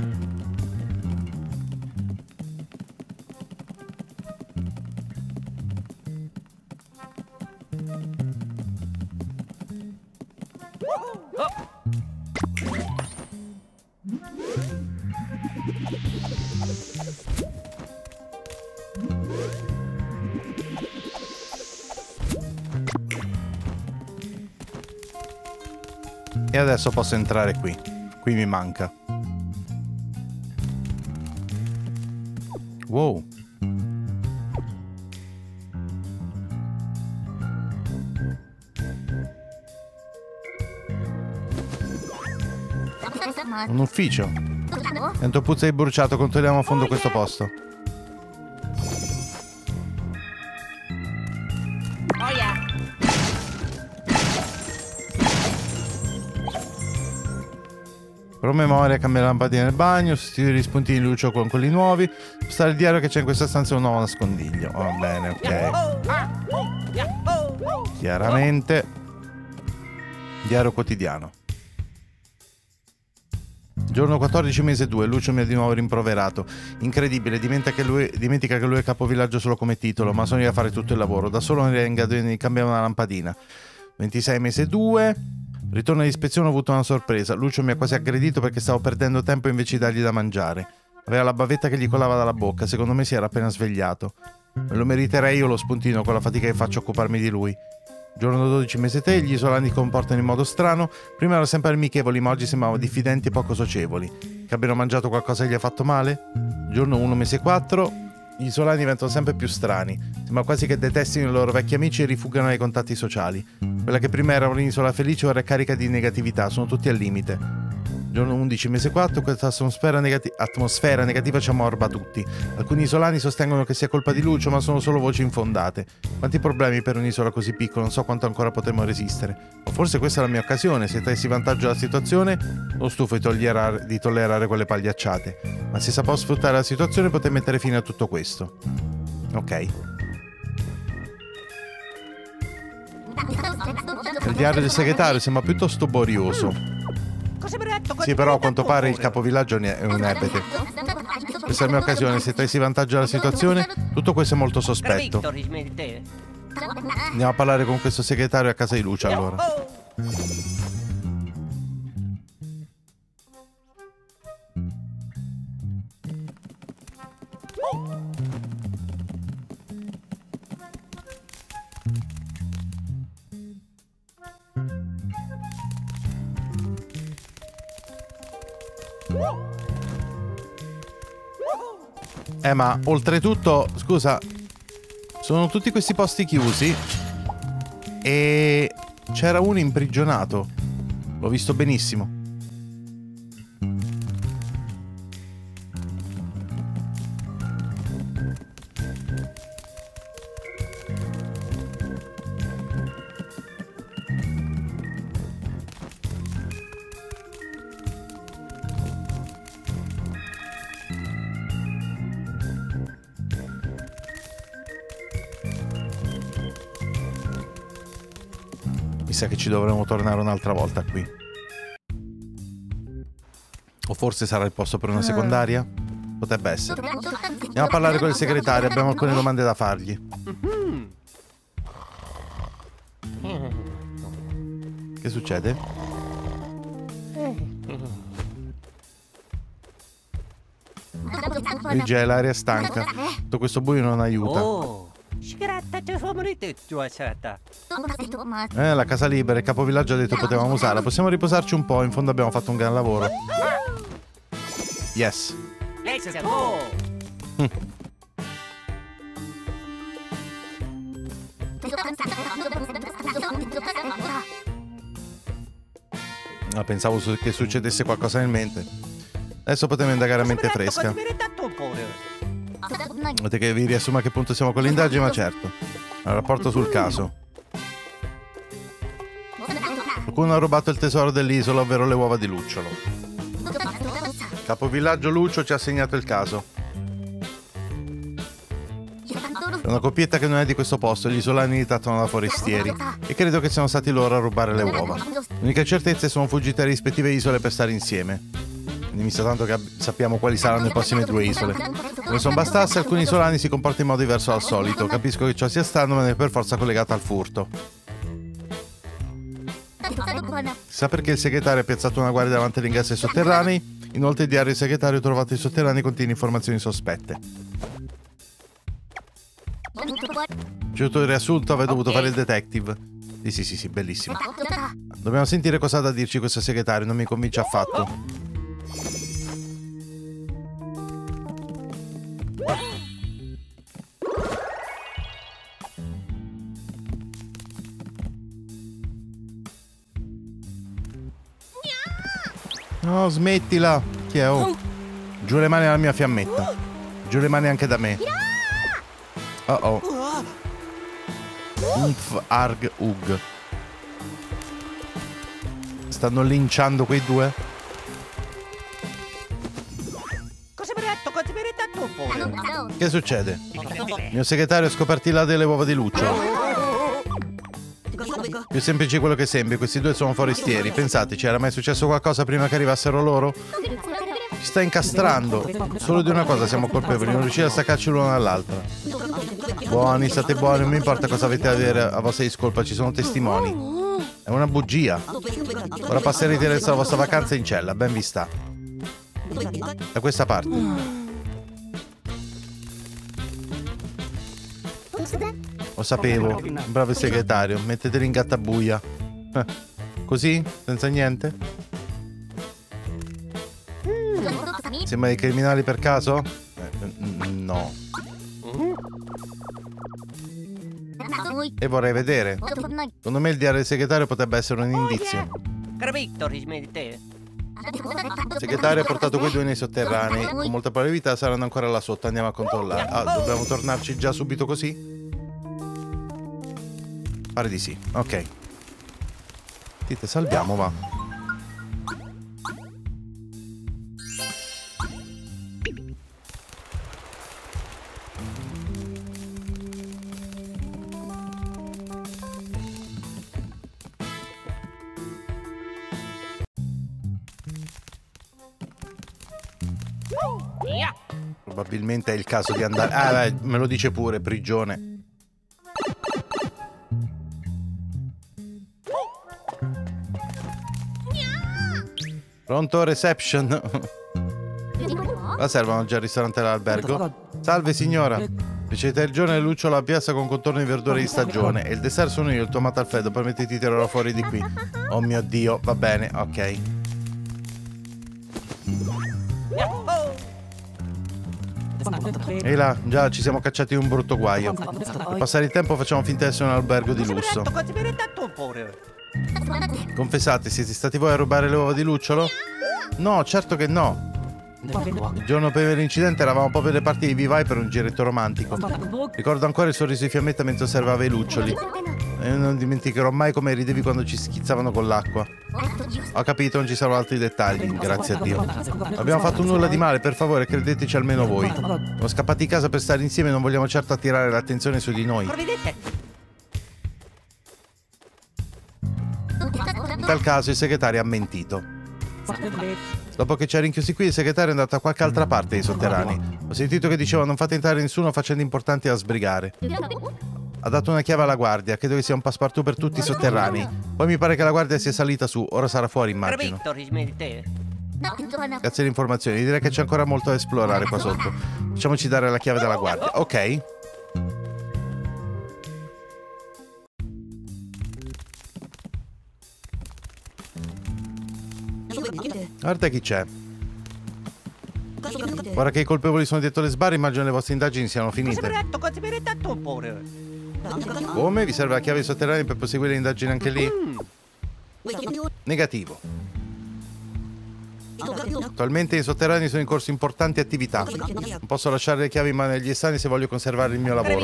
E adesso posso entrare qui. Qui mi manca. Wow. Un ufficio. Sento puzza di bruciato, controlliamo a fondo questo posto. Oh yeah. Promemoria, cambia la lampadina nel bagno, sostituire gli spuntini di luce con quelli nuovi, spostare il diario che c'è in questa stanza un nuovo nascondiglio. Va bene, ok. Chiaramente. Diario quotidiano. Giorno quattordici, mese due, Lucio mi ha di nuovo rimproverato. Incredibile, dimentica che lui, dimentica che lui è capovillaggio solo come titolo, ma sono io a fare tutto il lavoro. Da solo non è in grado di cambiare una lampadina. ventisei, mese due. Ritorno all'ispezione, ho avuto una sorpresa. Lucio mi ha quasi aggredito perché stavo perdendo tempo invece di dargli da mangiare. Aveva la bavetta che gli colava dalla bocca, secondo me si era appena svegliato. Me lo meriterei io lo spuntino con la fatica che faccio a occuparmi di lui. Giorno dodici, mese tre, gli isolani si comportano in modo strano. Prima erano sempre amichevoli, ma oggi sembravano diffidenti e poco socievoli. Che abbiano mangiato qualcosa che gli ha fatto male? Giorno uno, mese quattro, gli isolani diventano sempre più strani. Sembra quasi che detestino i loro vecchi amici e rifuggano dai contatti sociali. Quella che prima era un'isola felice ora è carica di negatività, sono tutti al limite. Giorno undici, mese quattro, questa atmosfera, negati- atmosfera negativa ci ammorba tutti. Alcuni isolani sostengono che sia colpa di Lucio, ma sono solo voci infondate. Quanti problemi per un'isola così piccola, non so quanto ancora potremo resistere. O forse questa è la mia occasione, se traessi vantaggio della situazione, non stufo di, togliera- di tollerare quelle pagliacciate. Ma se saprò sfruttare la situazione potrei mettere fine a tutto questo. Ok. Il diario del segretario sembra piuttosto borioso. Sì, però a quanto pare il capovillaggio è un ebete. Questa è la mia occasione, se traessi vantaggio della situazione, tutto questo è molto sospetto. Andiamo a parlare con questo segretario a casa di Lucio, allora. Eh, ma oltretutto, scusa, sono tutti questi posti chiusi e c'era uno imprigionato. L'ho visto benissimo. Mi sa che ci dovremo tornare un'altra volta qui. O forse sarà il posto per una secondaria? Potrebbe essere. Andiamo a parlare con il segretario, abbiamo alcune domande da fargli. Che succede? Luigi, hai l'aria stanca. Tutto questo buio non aiuta. Oh. Eh, la casa libera, il capovillaggio ha detto potevamo usarla. Possiamo riposarci un po', in fondo abbiamo fatto un gran lavoro. Yes. Let's go. Mm. Ah, pensavo su- che succedesse qualcosa nel mente. Adesso potremo indagare a mente fresca. Volete che vi riassuma a che punto siamo con l'indagine? Ma certo. Un rapporto sul caso. Qualcuno ha rubato il tesoro dell'isola, ovvero le uova di lucciolo. Capovillaggio Lucio ci ha assegnato il caso. È una coppietta che non è di questo posto, gli isolani li trattano da forestieri e credo che siano stati loro a rubare le uova. L'unica certezza è che sono fuggite alle rispettive isole per stare insieme. Quindi mi sa tanto che sappiamo quali saranno le prossime due isole. Come se non bastasse, alcuni isolani si comportano in modo diverso dal solito. Capisco che ciò sia strano, ma non è per forza collegato al furto. Si sa perché il segretario ha piazzato una guardia davanti agli ingressi sotterranei? Inoltre il diario del segretario trovato nei sotterranei contiene informazioni sospette. C'è tutto il riassunto, avrei dovuto fare il detective. Sì, sì, sì, sì, bellissimo. Dobbiamo sentire cosa ha da dirci questo segretario, non mi convince affatto. No, smettila. Chi è? Oh. Giù le mani alla mia fiammetta. Giù le mani anche da me. Oh oh. Umf, arg, ug. Stanno linciando quei due? Che succede? Il mio segretario ha scoperto là delle uova di lucciolo. Più semplice quello che sembri, questi due sono forestieri. Pensateci, era mai successo qualcosa prima che arrivassero loro? Ci sta incastrando. Solo di una cosa siamo colpevoli, non riuscire a staccarci l'uno dall'altra. Buoni, state buoni, non mi importa cosa avete a dire a vostra discolpa, ci sono testimoni. È una bugia. Ora passerete il resto della vostra vacanza in cella, ben vi sta. Da questa parte. Lo sapevo. Bravo il segretario. Metteteli in gattabuia. Eh. Così? Senza niente? Sembra dei criminali per caso? Eh, no. E vorrei vedere. Secondo me il diario del segretario potrebbe essere un indizio. Il segretario ha portato quei due nei sotterranei. Con molta probabilità saranno ancora là sotto. Andiamo a controllare. Ah, dobbiamo tornarci già subito così? Pare di sì. Ok. Dite, salviamo, va. Probabilmente è il caso di andare... Ah, beh, me lo dice pure, prigione. Pronto, reception? La servono già al ristorante dell'albergo? Salve signora. Ricetta del giorno e lucciolo a piazza con contorno di verdure di stagione. E il dessert sono io, il tomato al freddo. Permettete di tirarlo fuori di qui. Oh mio Dio, va bene, ok. E là, già ci siamo cacciati in un brutto guaio. Per passare il tempo facciamo finta di essere un albergo di lusso. Confessate, siete stati voi a rubare le uova di lucciolo? No, certo che no. Il giorno prima dell'incidente eravamo proprio le parti di Vivai per un giretto romantico. Ricordo ancora il sorriso di Fiammetta mentre osservava i luccioli. E non dimenticherò mai come ridevi quando ci schizzavano con l'acqua. Ho capito, non ci saranno altri dettagli, grazie a Dio. Non abbiamo fatto nulla di male, per favore, credeteci almeno voi. Siamo scappati di casa per stare insieme e non vogliamo certo attirare l'attenzione su di noi. In tal caso il segretario ha mentito. Dopo che ci ha rinchiusi qui, il segretario è andato a qualche altra parte dei sotterranei. Ho sentito che diceva non fate entrare nessuno facendo importanti da sbrigare. Ha dato una chiave alla guardia, credo che sia un passepartout per tutti i sotterranei. Poi mi pare che la guardia sia salita su, ora sarà fuori, immagino. Grazie alle informazioni, direi che c'è ancora molto da esplorare qua sotto. Facciamoci dare la chiave dalla guardia. Ok. Guarda chi c'è. Ora che i colpevoli sono dietro le sbarre, immagino le vostre indagini siano finite. Come? Vi serve la chiave dei sotterranei per proseguire le indagini anche lì? Negativo. Attualmente nei sotterranei sono in corso importanti attività. Non posso lasciare le chiavi in mano agli estranei se voglio conservare il mio lavoro.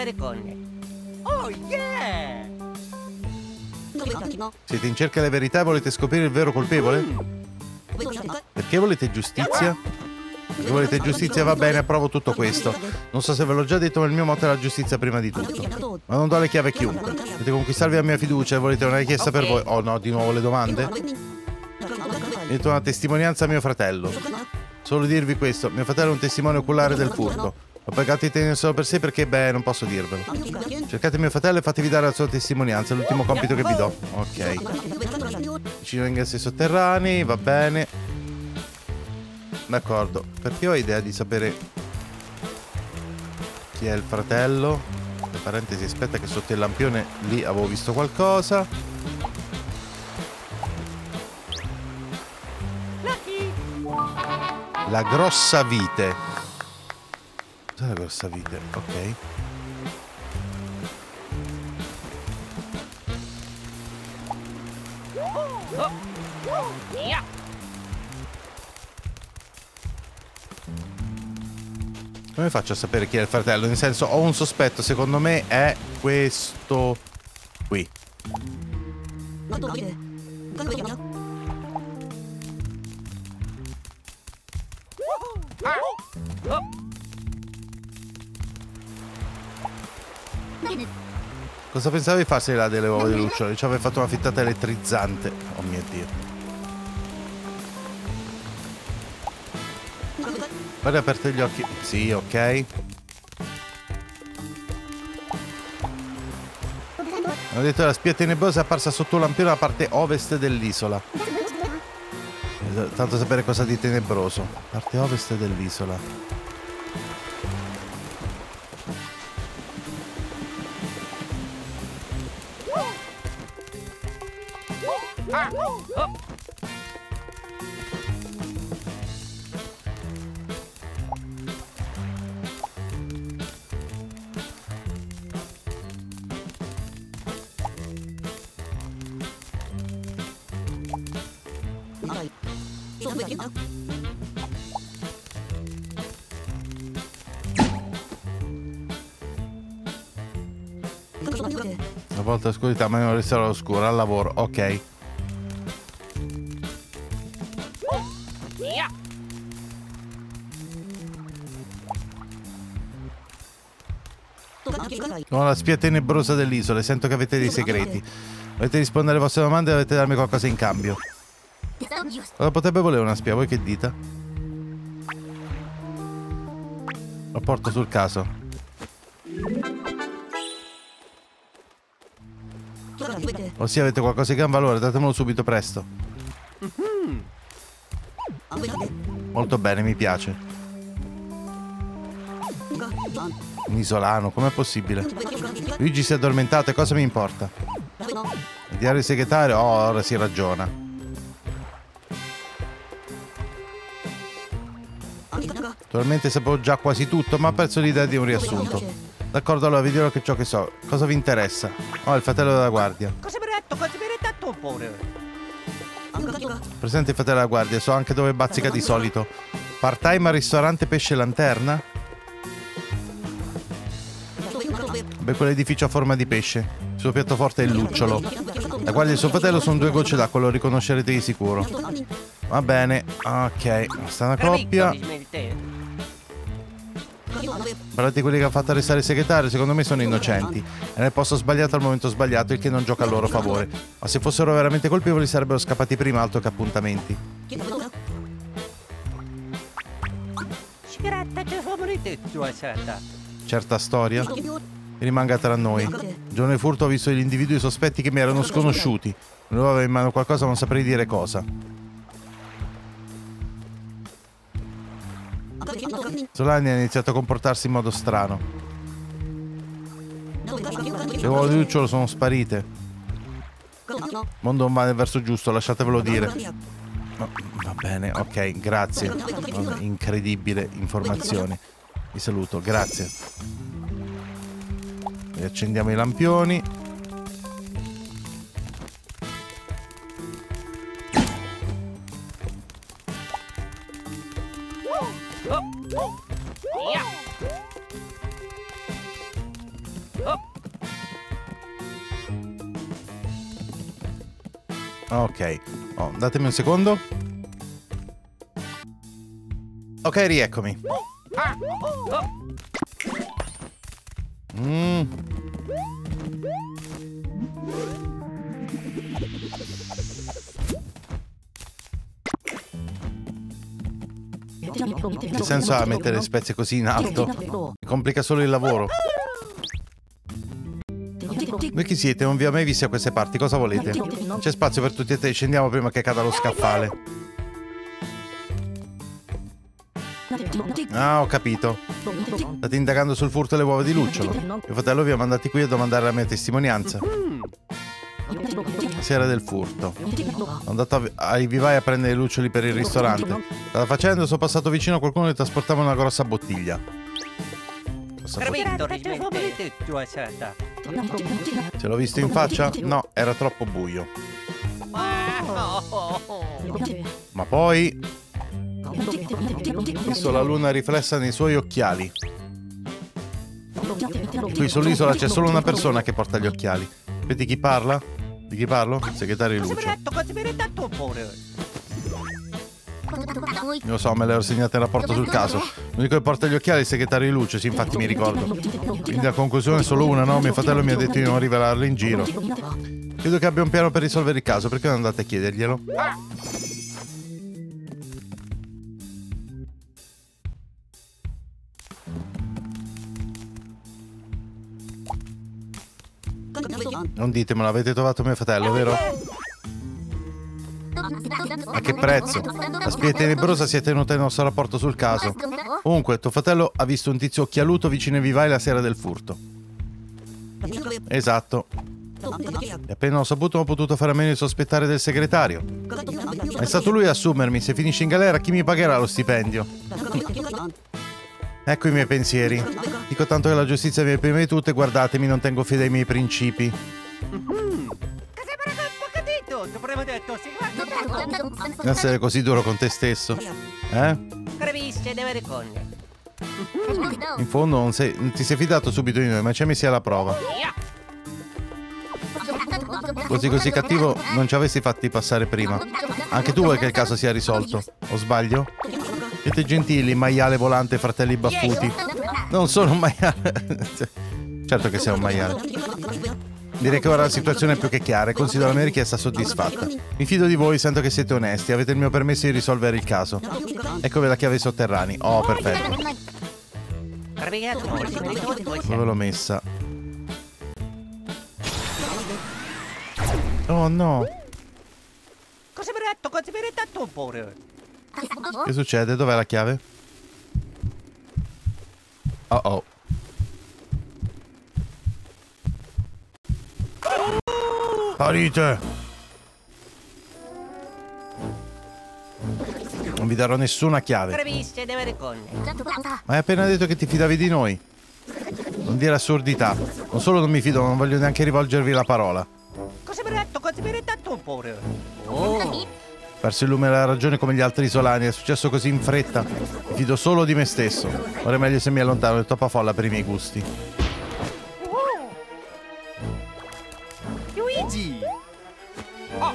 Oh yeah! Siete in cerca della verità e volete scoprire il vero colpevole? Perché volete giustizia? Perché volete giustizia, va bene, approvo tutto questo. Non so se ve l'ho già detto, ma il mio motto è la giustizia prima di tutto. Ma non do le chiavi a chiunque. Volete conquistarvi la mia fiducia e volete una richiesta per voi? Oh no, di nuovo le domande? Mi detto una testimonianza a mio fratello. Solo dirvi questo, mio fratello è un testimone oculare del furto. Ho pagato di tenere solo per sé perché, beh, non posso dirvelo. Cercate mio fratello e fatevi dare la sua testimonianza, è l'ultimo compito che vi do. Ok. Vicino agli ingressi sotterranei, va bene. D'accordo. Perché ho idea di sapere chi è il fratello? Tra parentesi, aspetta che sotto il lampione lì avevo visto qualcosa. La grossa vite. Cos'è la grossa vite? Ok. Come faccio a sapere chi è il fratello? Nel senso, ho un sospetto, secondo me è questo qui. Cosa pensavi di farsi là delle uova di luccioli? Ci avevi fatto una fittata elettrizzante. Oh mio Dio. Guarda, aperto gli occhi. Sì, ok. Ho detto la spia tenebrosa è apparsa sotto un lampione alla parte ovest dell'isola. Tanto sapere cosa di tenebroso. Parte ovest dell'isola. Una volta oscurità, ma non resterà all'oscuro. Al lavoro, ok. Yeah. Sono la spia tenebrosa dell'isola. Sento che avete dei segreti. Dovete rispondere alle vostre domande e dovete darmi qualcosa in cambio. Cosa potrebbe volere una spia? Voi che dite? Lo porto sul caso. Ossia, avete qualcosa che ha un valore, datemelo subito, presto. Molto bene, mi piace. Un isolano, com'è possibile? Luigi si è addormentato e cosa mi importa? Il diario segretario? Oh, ora si ragiona. Naturalmente sapevo già quasi tutto, ma ho perso l'idea di un riassunto. D'accordo, allora vi dirò che ciò che so. Cosa vi interessa? Oh, il fratello della guardia. Presente il fratello della guardia, so anche dove bazzica di solito. Part-time al ristorante Pesce Lanterna? Beh, quell'edificio a forma di pesce. Il suo piatto forte è il lucciolo. La guardia e il suo fratello sono due gocce d'acqua, lo riconoscerete di sicuro. Va bene, ok. Sta una coppia. Parlate di quelli che hanno fatto arrestare il segretario, secondo me sono innocenti. È nel posto sbagliato al momento sbagliato, il che non gioca a loro favore. Ma se fossero veramente colpevoli sarebbero scappati prima, altro che appuntamenti. Certa storia? Rimanga tra noi. Il giorno del furto ho visto gli individui sospetti che mi erano sconosciuti. Non avevo in mano qualcosa, non saprei dire cosa. Solani ha iniziato a comportarsi in modo strano. Le uova di lucciolo sono sparite. Il mondo non va nel verso giusto, lasciatevelo dire. No, va bene, ok, grazie. Incredibile informazione. Vi saluto, grazie. Riaccendiamo i lampioni. Ok, oh, datemi un secondo. Ok, rieccomi. Mm. Che senso ha mettere le spezie così in alto? Mi complica solo il lavoro. Voi chi siete? Non vi ho mai visti a queste parti, cosa volete? C'è spazio per tutti e tre, scendiamo prima che cada lo scaffale. Ah, ho capito. State indagando sul furto delle uova di lucciolo. Mio fratello vi ha mandati qui a domandare la mia testimonianza. La sera del furto. Sono andato ai vivai a prendere i luccioli per il ristorante. Stava facendo, sono passato vicino a qualcuno che trasportava una grossa bottiglia. Ce l'ho visto in faccia? No, era troppo buio. Ma poi ho visto la luna riflessa nei suoi occhiali. Qui sull'isola c'è solo una persona che porta gli occhiali. Vedi chi parla? Di chi parlo? Il segretario Lucio. Io lo so, me l'ero segnato in rapporto sul caso. L'unico che porta gli occhiali è il segretario Lucio, sì, infatti mi ricordo. Quindi la conclusione è solo una, no? Mio fratello mi ha detto di non rivelarlo in giro. Credo che abbia un piano per risolvere il caso, perché non andate a chiederglielo? Non ditemelo, avete trovato mio fratello, vero? A che prezzo? La spia tenebrosa si è tenuta il nostro rapporto sul caso. Comunque, tuo fratello ha visto un tizio occhialuto vicino ai vivai la sera del furto. Esatto. E appena ho saputo ho potuto fare a meno di sospettare del segretario. Ma è stato lui a assumermi. Se finisci in galera chi mi pagherà lo stipendio? Ecco i miei pensieri. Dico tanto che la giustizia viene prima di tutto e guardatemi, non tengo fede ai miei principi. Non essere così duro con te stesso. Eh? In fondo non, sei, non ti sei fidato subito di noi, ma ci hai messi alla prova. Così così cattivo non ci avessi fatti passare prima. Anche tu vuoi che il caso sia risolto, o sbaglio? Siete gentili, maiale volante, fratelli baffuti. Non sono un maiale. Certo che sei un maiale. Direi che ora la situazione è più che chiara e considero la mia richiesta soddisfatta. Mi fido di voi, sento che siete onesti, avete il mio permesso di risolvere il caso. Eccovi la chiave ai sotterranei. Oh, perfetto. Dove l'ho messa? Oh no. Che succede? Dov'è la chiave? Oh oh. Sparite! Non vi darò nessuna chiave. Ma hai appena detto che ti fidavi di noi. Non dire assurdità. Non solo non mi fido, ma non voglio neanche rivolgervi la parola. Oh. Perso il lume e la ragione come gli altri isolani. È successo così in fretta. Mi fido solo di me stesso. Ora è meglio se mi allontano, è troppa folla per i miei gusti. Luigi! Oh.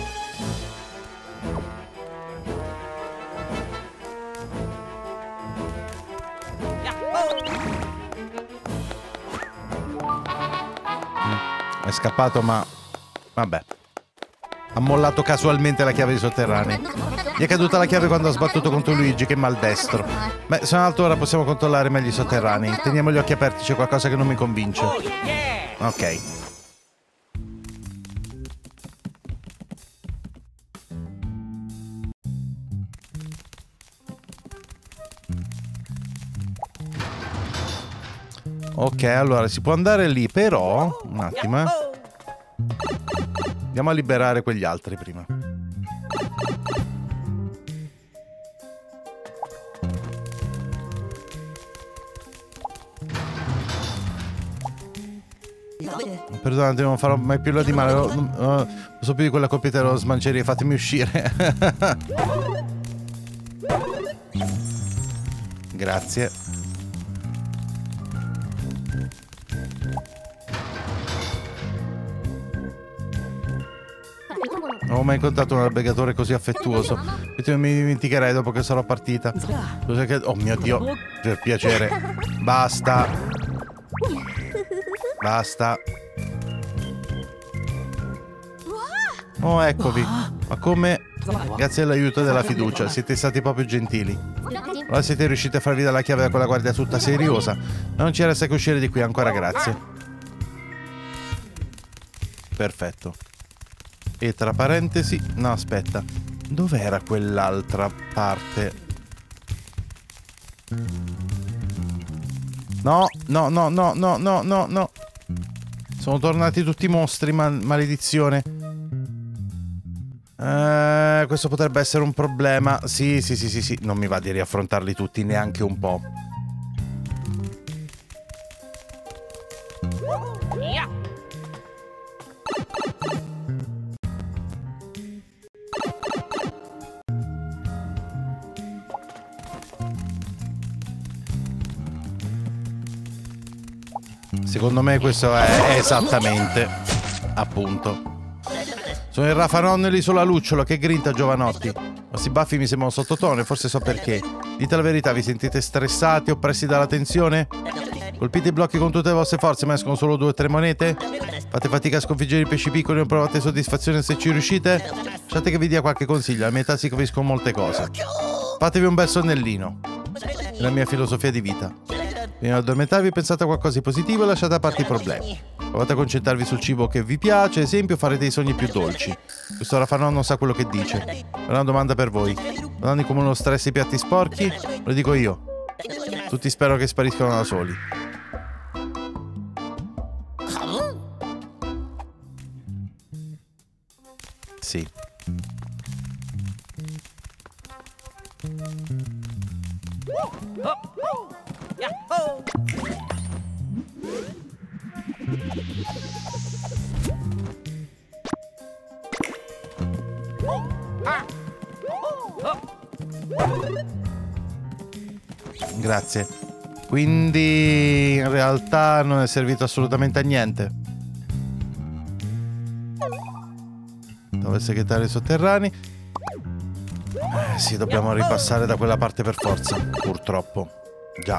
È scappato, ma vabbè. Ha mollato casualmente la chiave di sotterranei. Gli è caduta la chiave quando ha sbattuto contro Luigi, che maldestro. Beh, sono alto, ora possiamo controllare meglio i sotterranei. Teniamo gli occhi aperti, c'è qualcosa che non mi convince. Ok. Ok, allora si può andare lì, però un attimo, eh. Andiamo a liberare quegli altri prima. Perdonate, non farò mai più la di male. Non uh, so più di quella coppia dello smancerie, fatemi uscire. Grazie. Non ho mai incontrato un albergatore così affettuoso. Non mi dimenticherei dopo che sarò partita. Oh mio Dio, per piacere. Basta. Basta. Oh, eccovi. Ma come? Grazie all'aiuto della fiducia, siete stati proprio gentili. Ora siete riusciti a farvi dare la chiave da quella guardia tutta seriosa. Ma non ci resta che uscire di qui, ancora grazie. Perfetto. E tra parentesi... No, aspetta. Dov'era quell'altra parte? No, no, no, no, no, no, no, no. Sono tornati tutti i mostri, ma maledizione. Eh, questo potrebbe essere un problema. Sì, sì, sì, sì, sì. Non mi va di riaffrontarli tutti neanche un po'. Secondo me questo è, è esattamente, appunto. Sono il Rafanon e l'isola Lucciolo, che grinta giovanotti. Questi baffi mi sembrano sottotono e forse so perché. Dite la verità, vi sentite stressati, oppressi dalla tensione? Colpite i blocchi con tutte le vostre forze ma escono solo due o tre monete? Fate fatica a sconfiggere i pesci piccoli e non provate soddisfazione se ci riuscite? Lasciate che vi dia qualche consiglio, a mia età si capiscono molte cose. Fatevi un bel sonnellino. È la mia filosofia di vita. Prima di addormentarvi pensate a qualcosa di positivo e lasciate a parte i problemi. Provate a concentrarvi sul cibo che vi piace, ad esempio farete dei sogni più dolci. Questo Rafanon non sa quello che dice. Ho una domanda per voi. Guardando come uno stress i piatti sporchi? Lo dico io. Tutti spero che spariscano da soli. sì. Grazie. Quindi in realtà non è servito assolutamente a niente. Dove segretario sotterranei? Eh sì, dobbiamo ripassare da quella parte per forza, purtroppo. Già.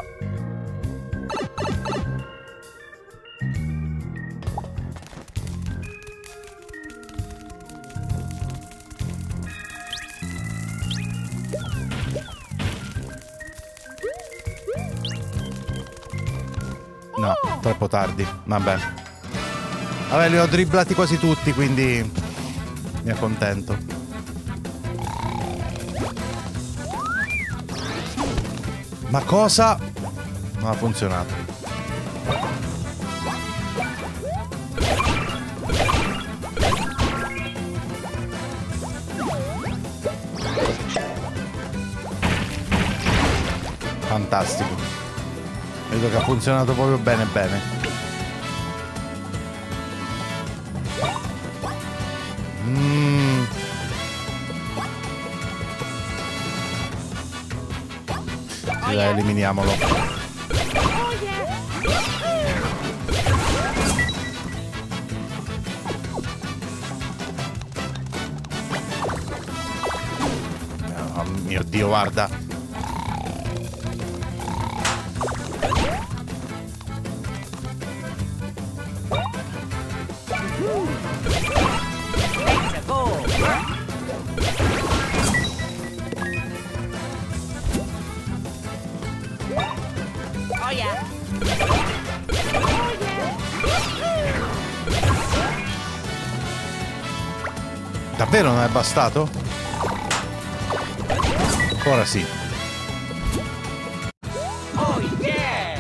No, troppo tardi. Vabbè. Vabbè, li ho dribblati quasi tutti, quindi mi accontento. Ma cosa? Non ha funzionato. Fantastico. Vedo che ha funzionato proprio bene bene. Mm. Sì, dai, eliminiamolo. Oh mio Dio, guarda. Davvero non è bastato? Ora sì. Oh yeah!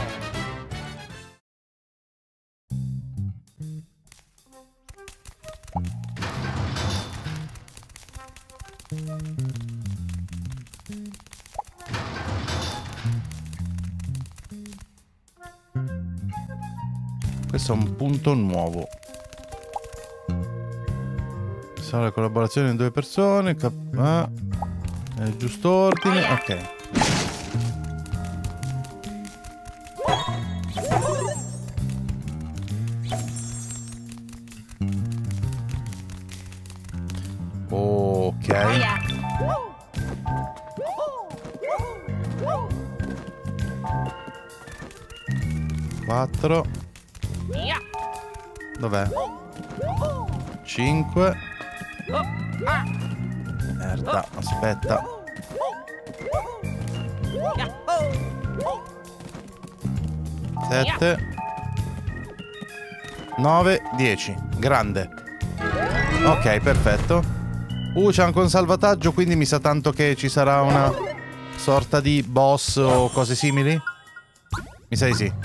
Questo è un punto nuovo. La collaborazione di due persone, cap- ah, è giusto ordine, ok. Ok. Quattro. Dov'è? Cinque. Merda, aspetta. Sette. Nove, dieci. Grande. Ok, perfetto. Uh, c'è anche un salvataggio, quindi mi sa tanto che ci sarà una sorta di boss o cose simili. Mi sa di sì.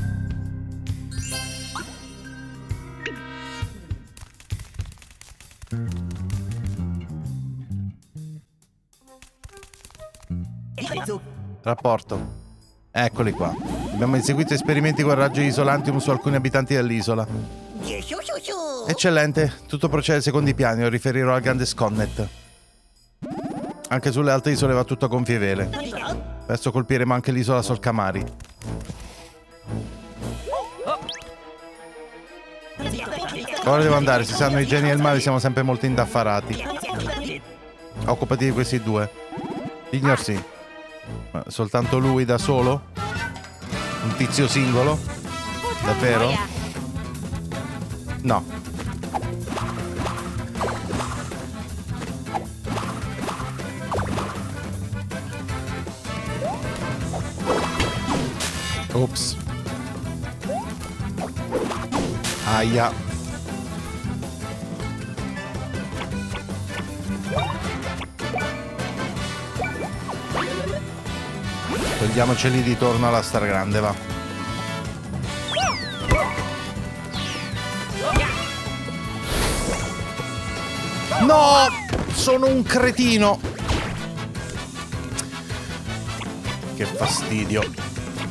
Rapporto. Eccoli qua. Abbiamo eseguito esperimenti con raggi isolantium su alcuni abitanti dell'isola. Eccellente. Tutto procede secondo i piani. Lo riferirò al grande Sconnet. Anche sulle altre isole va tutto a gonfie vele. Presto colpiremo anche l'isola Solcamari. Ora devo andare. Si sanno i geni del male, siamo sempre molto indaffarati. Occupati di questi due. Ignor sì. Ma soltanto lui da solo? Un tizio singolo? Davvero? No. Ops. Aia. Togliamoceli di torno alla stragrande, va. No! Sono un cretino! Che fastidio.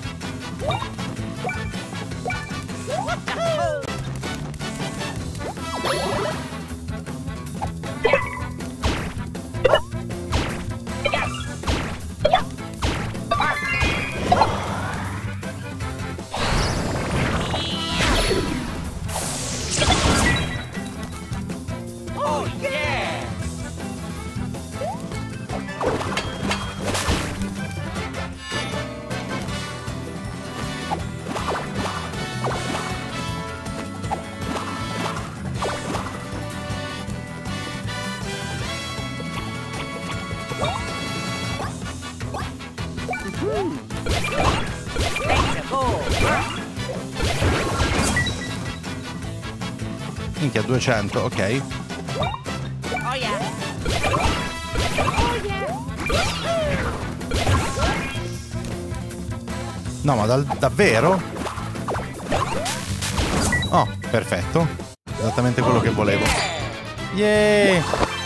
Minchia, duecento, ok. Oh yeah. No, ma dal, davvero? Oh, perfetto. Esattamente quello che volevo. Yeah!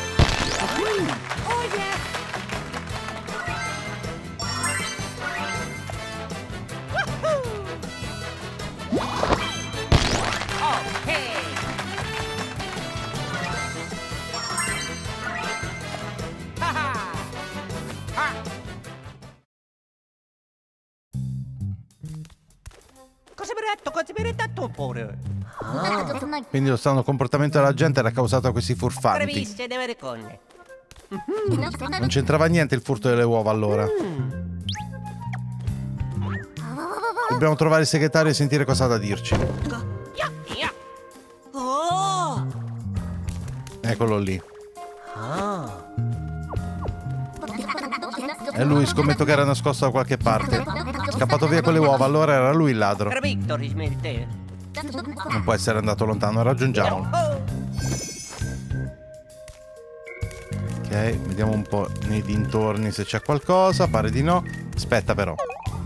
Quindi lo strano comportamento della gente era causato da questi furfanti. Non c'entrava niente il furto delle uova allora. Dobbiamo trovare il segretario e sentire cosa ha da dirci. Eccolo lì. E lui, scommetto che era nascosto da qualche parte. Scappato via con le uova, allora era lui il ladro. Non può essere andato lontano, raggiungiamolo. Ok, vediamo un po' nei dintorni se c'è qualcosa. Pare di no. Aspetta però.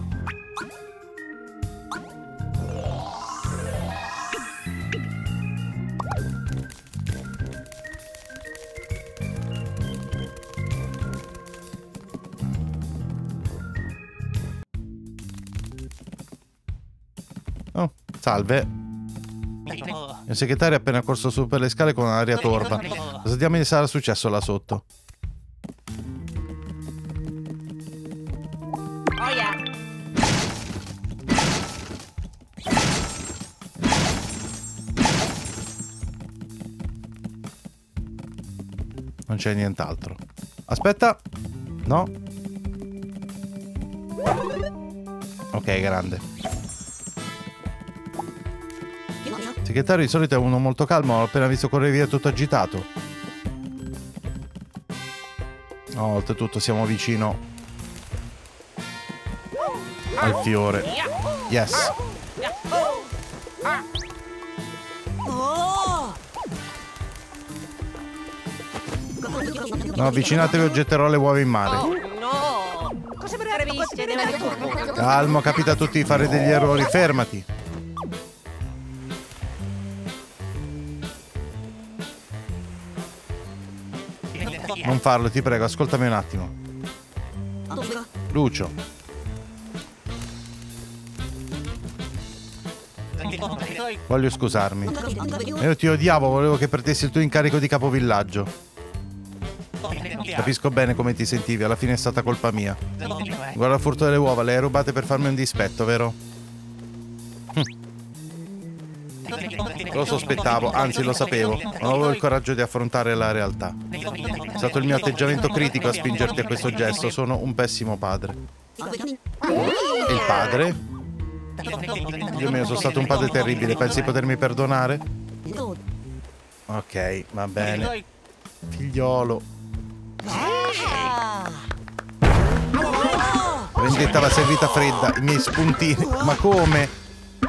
Oh, salve. Il segretario è appena corso su per le scale con un'aria torva. Cosa diamine sarà successo là sotto? Oh yeah. Non c'è nient'altro. Aspetta. No. Ok, grande. Il segretario di solito è uno molto calmo, l'ho appena visto correre via tutto agitato. Oh, oltretutto siamo vicino al fiore. Yes. No, avvicinatevi o getterò le uova in mare. Calmo, capita a tutti di fare degli errori, fermati. Non farlo, ti prego, ascoltami un attimo. Lucio. Voglio scusarmi. Io ti odiavo, volevo che perdessi il tuo incarico di capovillaggio. Capisco bene come ti sentivi, alla fine è stata colpa mia. Guarda il furto delle uova, le hai rubate per farmi un dispetto, vero? Lo sospettavo, anzi lo sapevo. Non avevo il coraggio di affrontare la realtà. È stato il mio atteggiamento critico a spingerti a questo gesto. Sono un pessimo padre. E il padre? Dio mio, sono stato un padre terribile. Pensi di potermi perdonare? Ok, va bene. Figliolo. La vendetta va servita fredda. I miei spuntini. Ma come?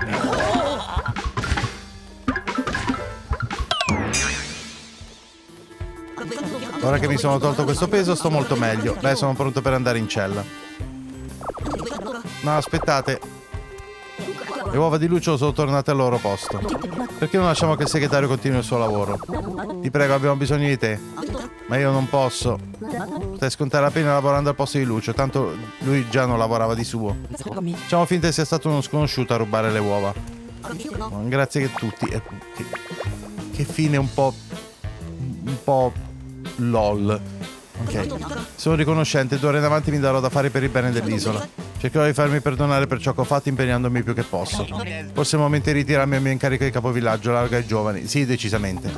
Ora che mi sono tolto questo peso sto molto meglio. Beh, sono pronto per andare in cella. No, aspettate. Le uova di Lucciolo sono tornate al loro posto. Perché non lasciamo che il segretario continui il suo lavoro? Ti prego, abbiamo bisogno di te. Ma io non posso. Potrei scontare la pena lavorando al posto di Lucio, tanto lui già non lavorava di suo. Facciamo finta che sia stato uno sconosciuto a rubare le uova. Oh, grazie che tutti. Eh, che, che fine un po'... un po' lol. Ok. Sono riconoscente, d'ora in avanti mi darò da fare per il bene dell'isola. Cercherò di farmi perdonare per ciò che ho fatto impegnandomi più che posso. Forse è il momento di ritirarmi al mio incarico di capovillaggio, largo ai giovani. Sì, decisamente.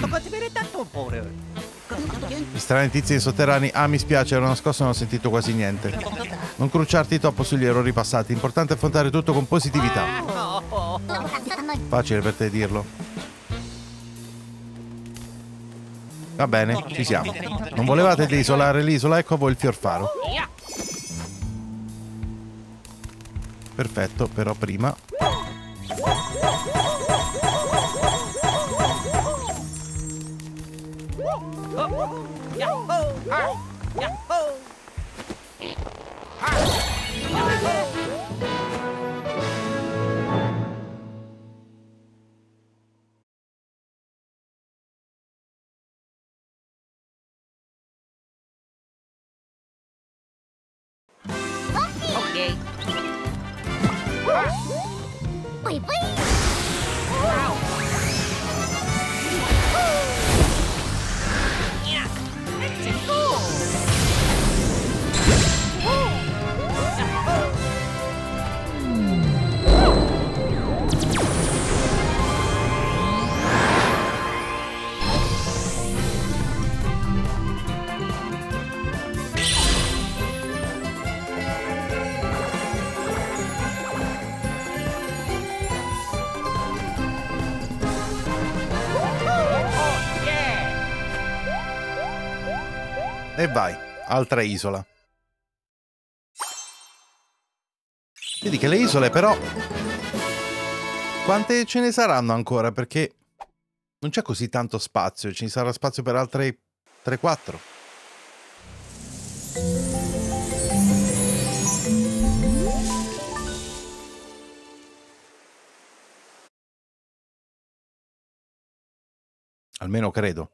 Gli strani tizi dei sotterranei. Ah, mi spiace, ero nascosto e non ho sentito quasi niente. Non crucciarti troppo sugli errori passati. Importante affrontare tutto con positività. Facile per te dirlo. Va bene, ci siamo. Non volevate isolare l'isola? Ecco a voi il fiorfaro. Perfetto, però prima... Poi poi. E vai, altra isola. Vedi che le isole però... quante ce ne saranno ancora? Perché non c'è così tanto spazio. Ci sarà spazio per altre tre quattro. Almeno credo.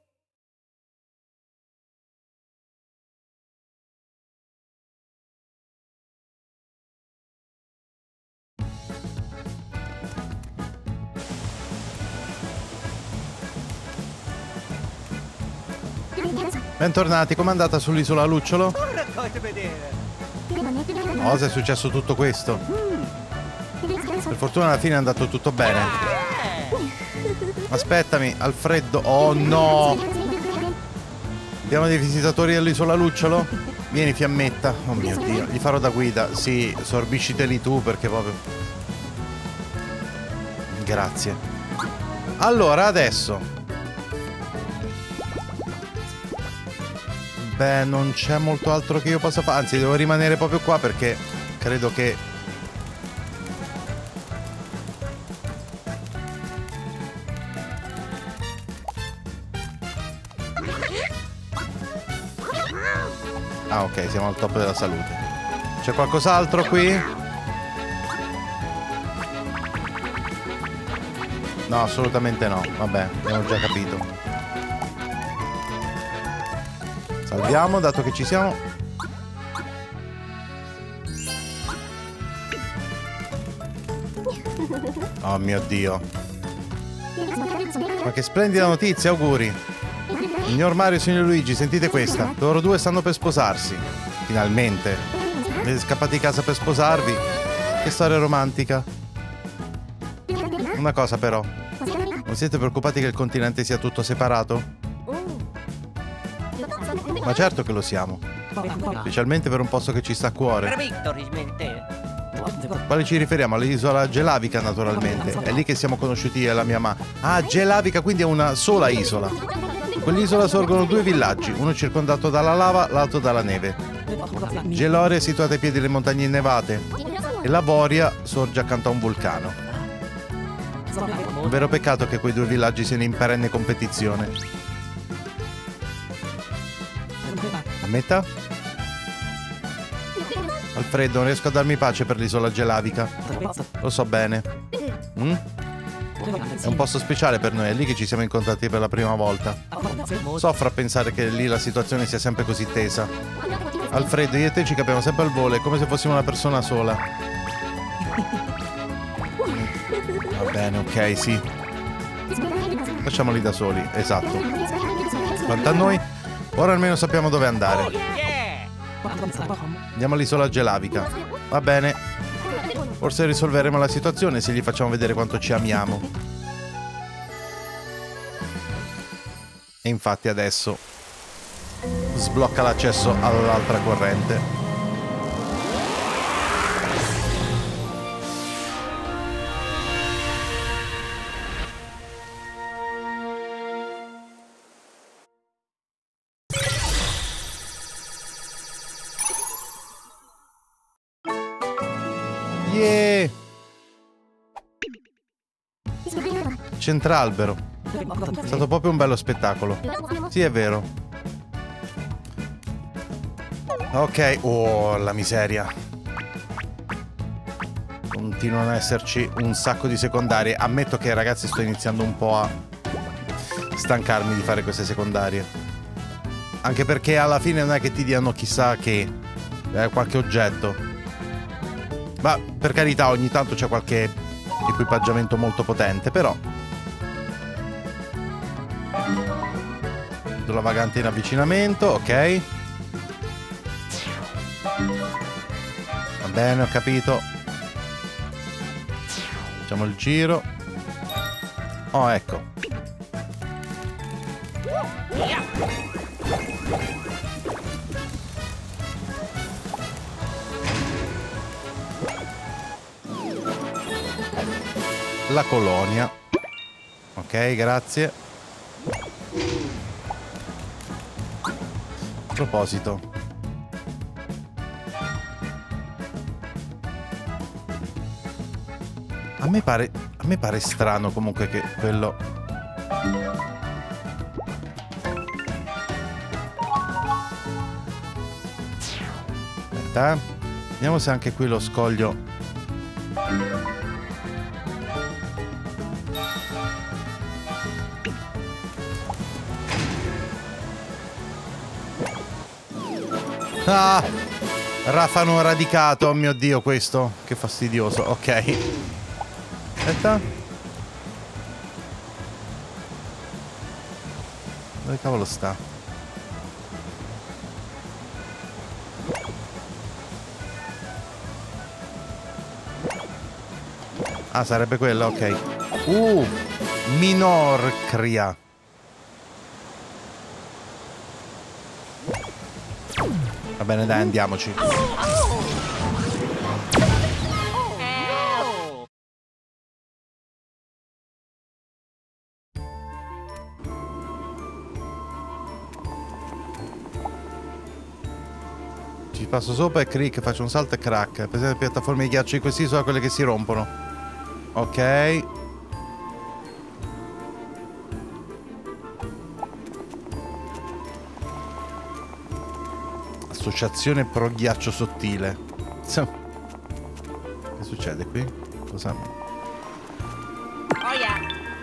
Bentornati, com'è andata sull'isola Lucciolo? Cosa è successo tutto questo? Per fortuna alla fine è andato tutto bene. Aspettami, al freddo. Oh no! Abbiamo dei visitatori all'isola Lucciolo? Vieni, fiammetta. Oh mio Dio, gli farò da guida. Sì, sorbisciteli tu perché proprio... Grazie. Allora, adesso... Beh, non c'è molto altro che io possa fare. Anzi, devo rimanere proprio qua perché credo che... Ah, ok, siamo al top della salute. C'è qualcos'altro qui? No, assolutamente no. Vabbè, abbiamo già capito. Salviamo, dato che ci siamo. Oh mio Dio. Ma che splendida notizia, auguri. Signor Mario e signor Luigi, sentite questa. Loro due stanno per sposarsi. Finalmente. Siete scappati di casa per sposarvi. Che storia romantica. Una cosa però. Non siete preoccupati che il continente sia tutto separato? Ma certo che lo siamo. Specialmente per un posto che ci sta a cuore. Quale ci riferiamo? All'isola Gelavica, naturalmente. È lì che siamo conosciuti io e la mia mamma. Ah, Gelavica quindi è una sola isola. In quell'isola sorgono due villaggi, uno circondato dalla lava, l'altro dalla neve. Geloria è situata ai piedi delle montagne innevate e Lavoria sorge accanto a un vulcano. Un vero peccato che quei due villaggi siano in perenne competizione. Ammetta? Alfredo, non riesco a darmi pace per l'isola gelavica. Lo so bene. Mm? È un posto speciale per noi, è lì che ci siamo incontrati per la prima volta. Soffro a pensare che lì la situazione sia sempre così tesa. Alfredo, io e te ci capiamo sempre al volo, è come se fossimo una persona sola. Va bene, ok, sì. Facciamoli da soli, esatto. Quanto a noi, ora almeno sappiamo dove andare. Andiamo all'isola gelavica. Va bene. Forse risolveremo la situazione se gli facciamo vedere quanto ci amiamo. E infatti adesso sblocca l'accesso all'altra corrente. Yeah! Centralbero. È stato proprio un bello spettacolo. Sì, è vero. Ok. Oh, la miseria. Continuano ad esserci un sacco di secondarie. Ammetto che, ragazzi, sto iniziando un po' a stancarmi di fare queste secondarie. Anche perché alla fine non è che ti diano chissà che eh, qualche oggetto. Ma per carità, ogni tanto c'è qualche equipaggiamento molto potente, però. La vagante in avvicinamento, ok. Va bene, ho capito. Facciamo il giro. Oh, ecco. La colonia. Ok, grazie. A proposito, a me pare a me pare strano comunque che quello aspetta, eh. Vediamo se anche qui lo scoglio Ah! Rafano radicato, oh mio Dio, questo. Che fastidioso, ok. Aspetta. Dove cavolo sta? Ah, sarebbe quella, ok. Uh! Minorcria. Va bene, dai, andiamoci. Ci passo sopra e cric, faccio un salto e crack. Per esempio, piattaforme di ghiaccio di questi sono quelle che si rompono. Ok. Associazione pro ghiaccio sottile. Che succede qui? Cosa? Oh yeah.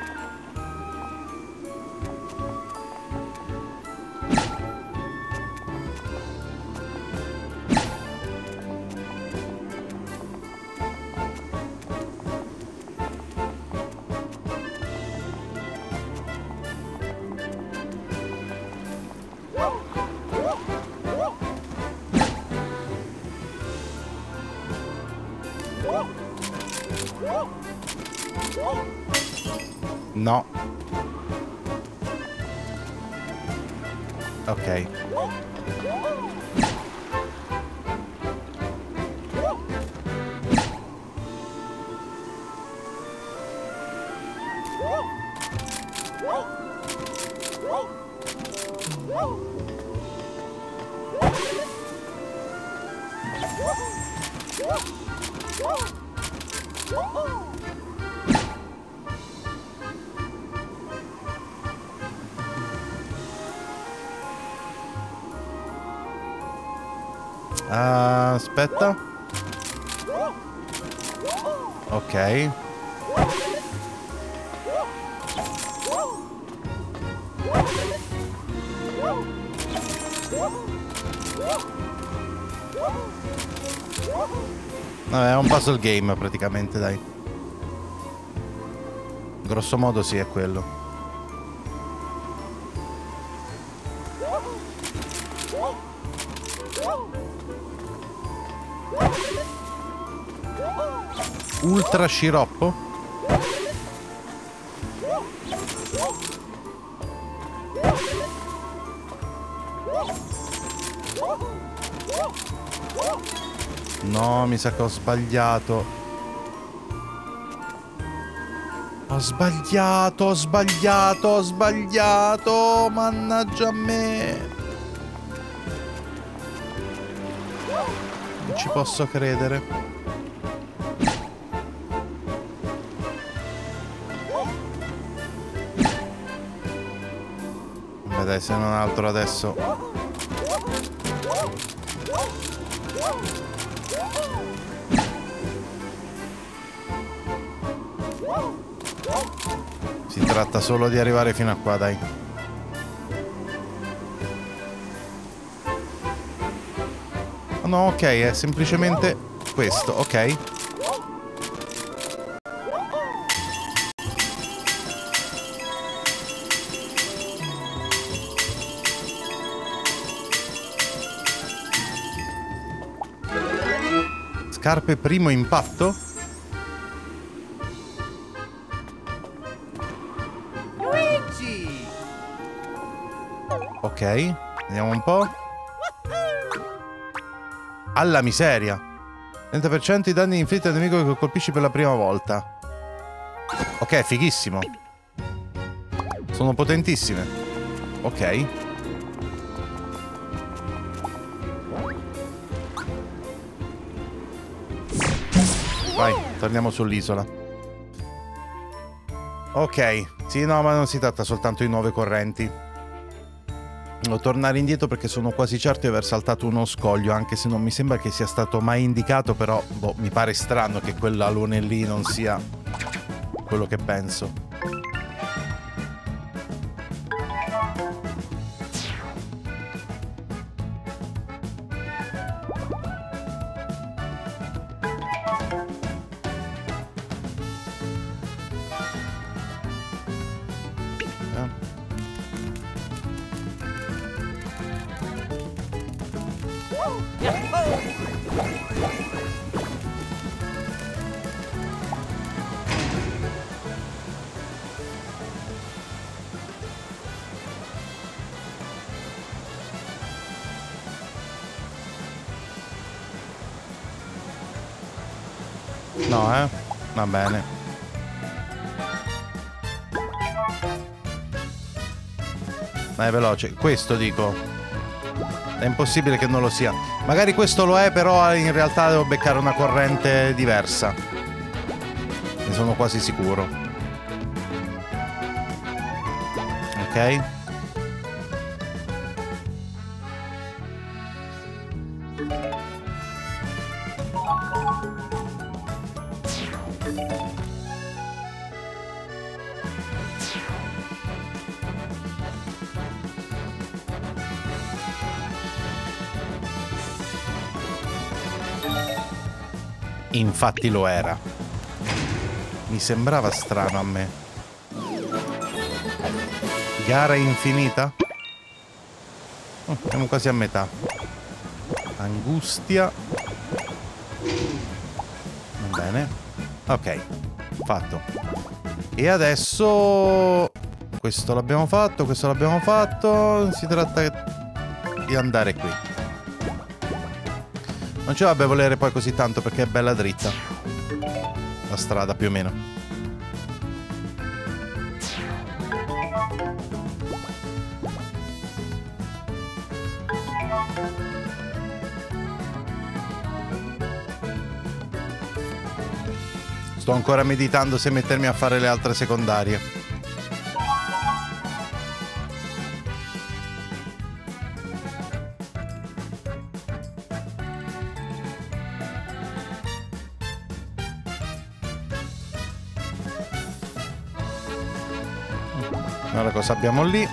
No. Ok. Uh, aspetta. Ok. Vabbè, è un puzzle game praticamente, dai. Grosso modo sì, è quello. Ultra sciroppo? No, mi sa che ho sbagliato. Ho sbagliato, ho sbagliato, ho sbagliato. Mannaggia a me. Non ci posso credere. Vabbè dai, se non altro adesso. Si tratta solo di arrivare fino a qua, dai. Oh no, ok, è semplicemente questo, ok. Scarpe primo impatto? Luigi! Ok, vediamo un po'. Alla miseria. trenta per cento i danni inflitti al nemico che colpisci per la prima volta. Ok, fighissimo. Sono potentissime. Ok. Vai, torniamo sull'isola. Ok. Sì, no, ma non si tratta soltanto di nuove correnti. Devo tornare indietro perché sono quasi certo di aver saltato uno scoglio, anche se non mi sembra che sia stato mai indicato, però boh, mi pare strano che quell'alone lì non sia quello che penso. No, eh? Va bene. Ma è veloce. Questo dico. È impossibile che non lo sia. Magari questo lo è, però in realtà devo beccare una corrente diversa. Ne sono quasi sicuro. Ok. Infatti lo era. Mi sembrava strano a me. Gara infinita? Oh, siamo quasi a metà. Angustia. Va bene. Ok, fatto. E adesso questo l'abbiamo fatto, questo l'abbiamo fatto. Si tratta di andare qui. Non ci vabbè volere poi così tanto perché è bella dritta la strada, più o meno. Sto ancora meditando se mettermi a fare le altre secondarie. Allora cosa abbiamo lì?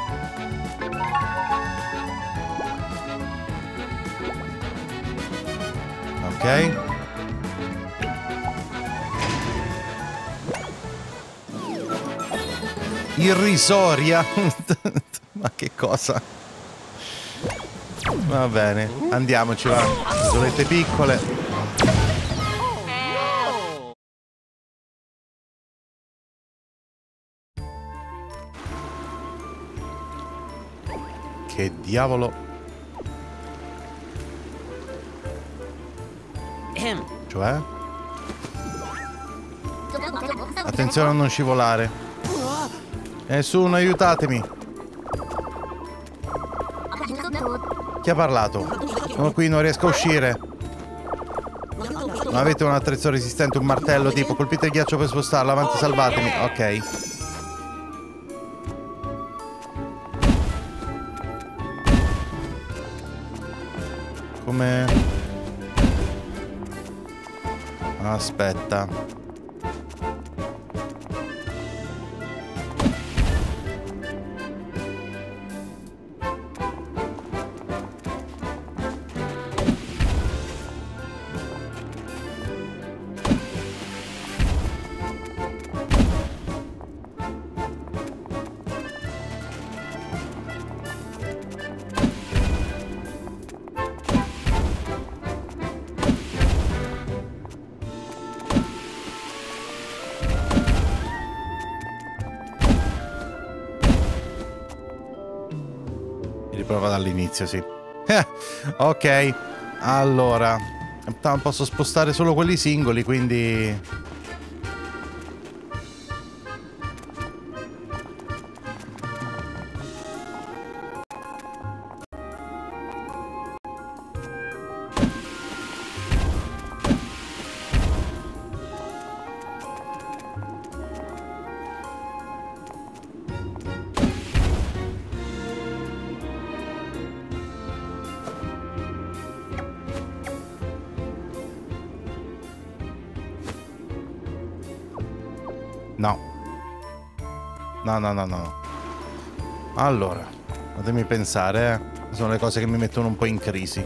Ok. Irrisoria. Ma che cosa? Va bene, andiamoci, va. Isolette piccole. Che diavolo? Cioè? Attenzione a non scivolare. Nessuno, aiutatemi. Chi ha parlato? Sono qui, non riesco a uscire. Non avete un attrezzo resistente, un martello tipo colpite il ghiaccio per spostarlo, avanti, salvatemi. Ok. Come... Aspetta. Riprova dall'inizio, sì. Eh, ok, allora posso spostare solo quelli singoli, quindi... No. No, no, no, no. Allora, fatemi pensare, eh. Sono le cose che mi mettono un po' in crisi.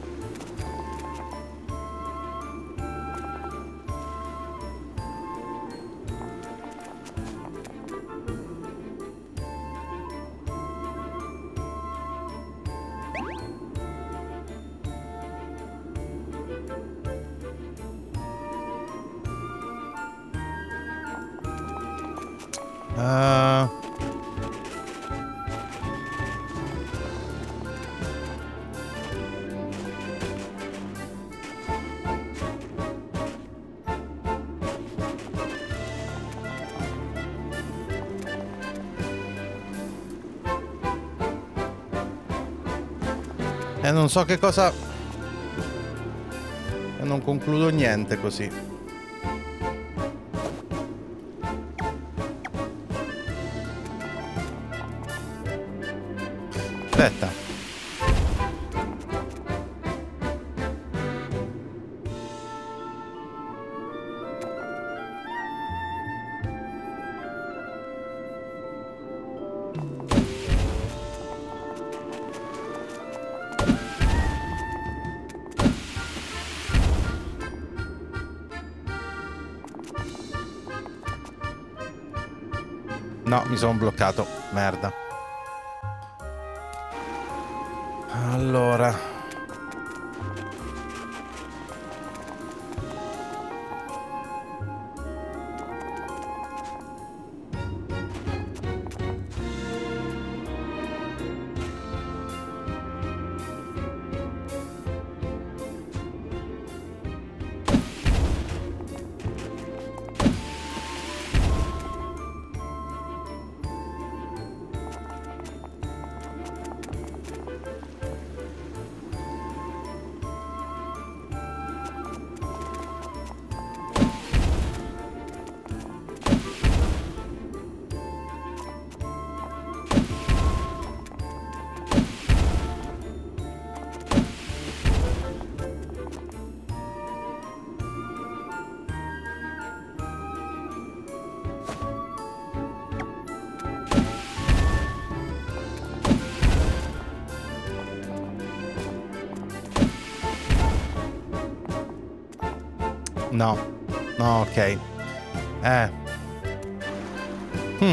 Uh... E non so che cosa... E non concludo niente così. Aspetta. No, mi sono bloccato. Merda. Allora. No. No, ok. Eh. Hm.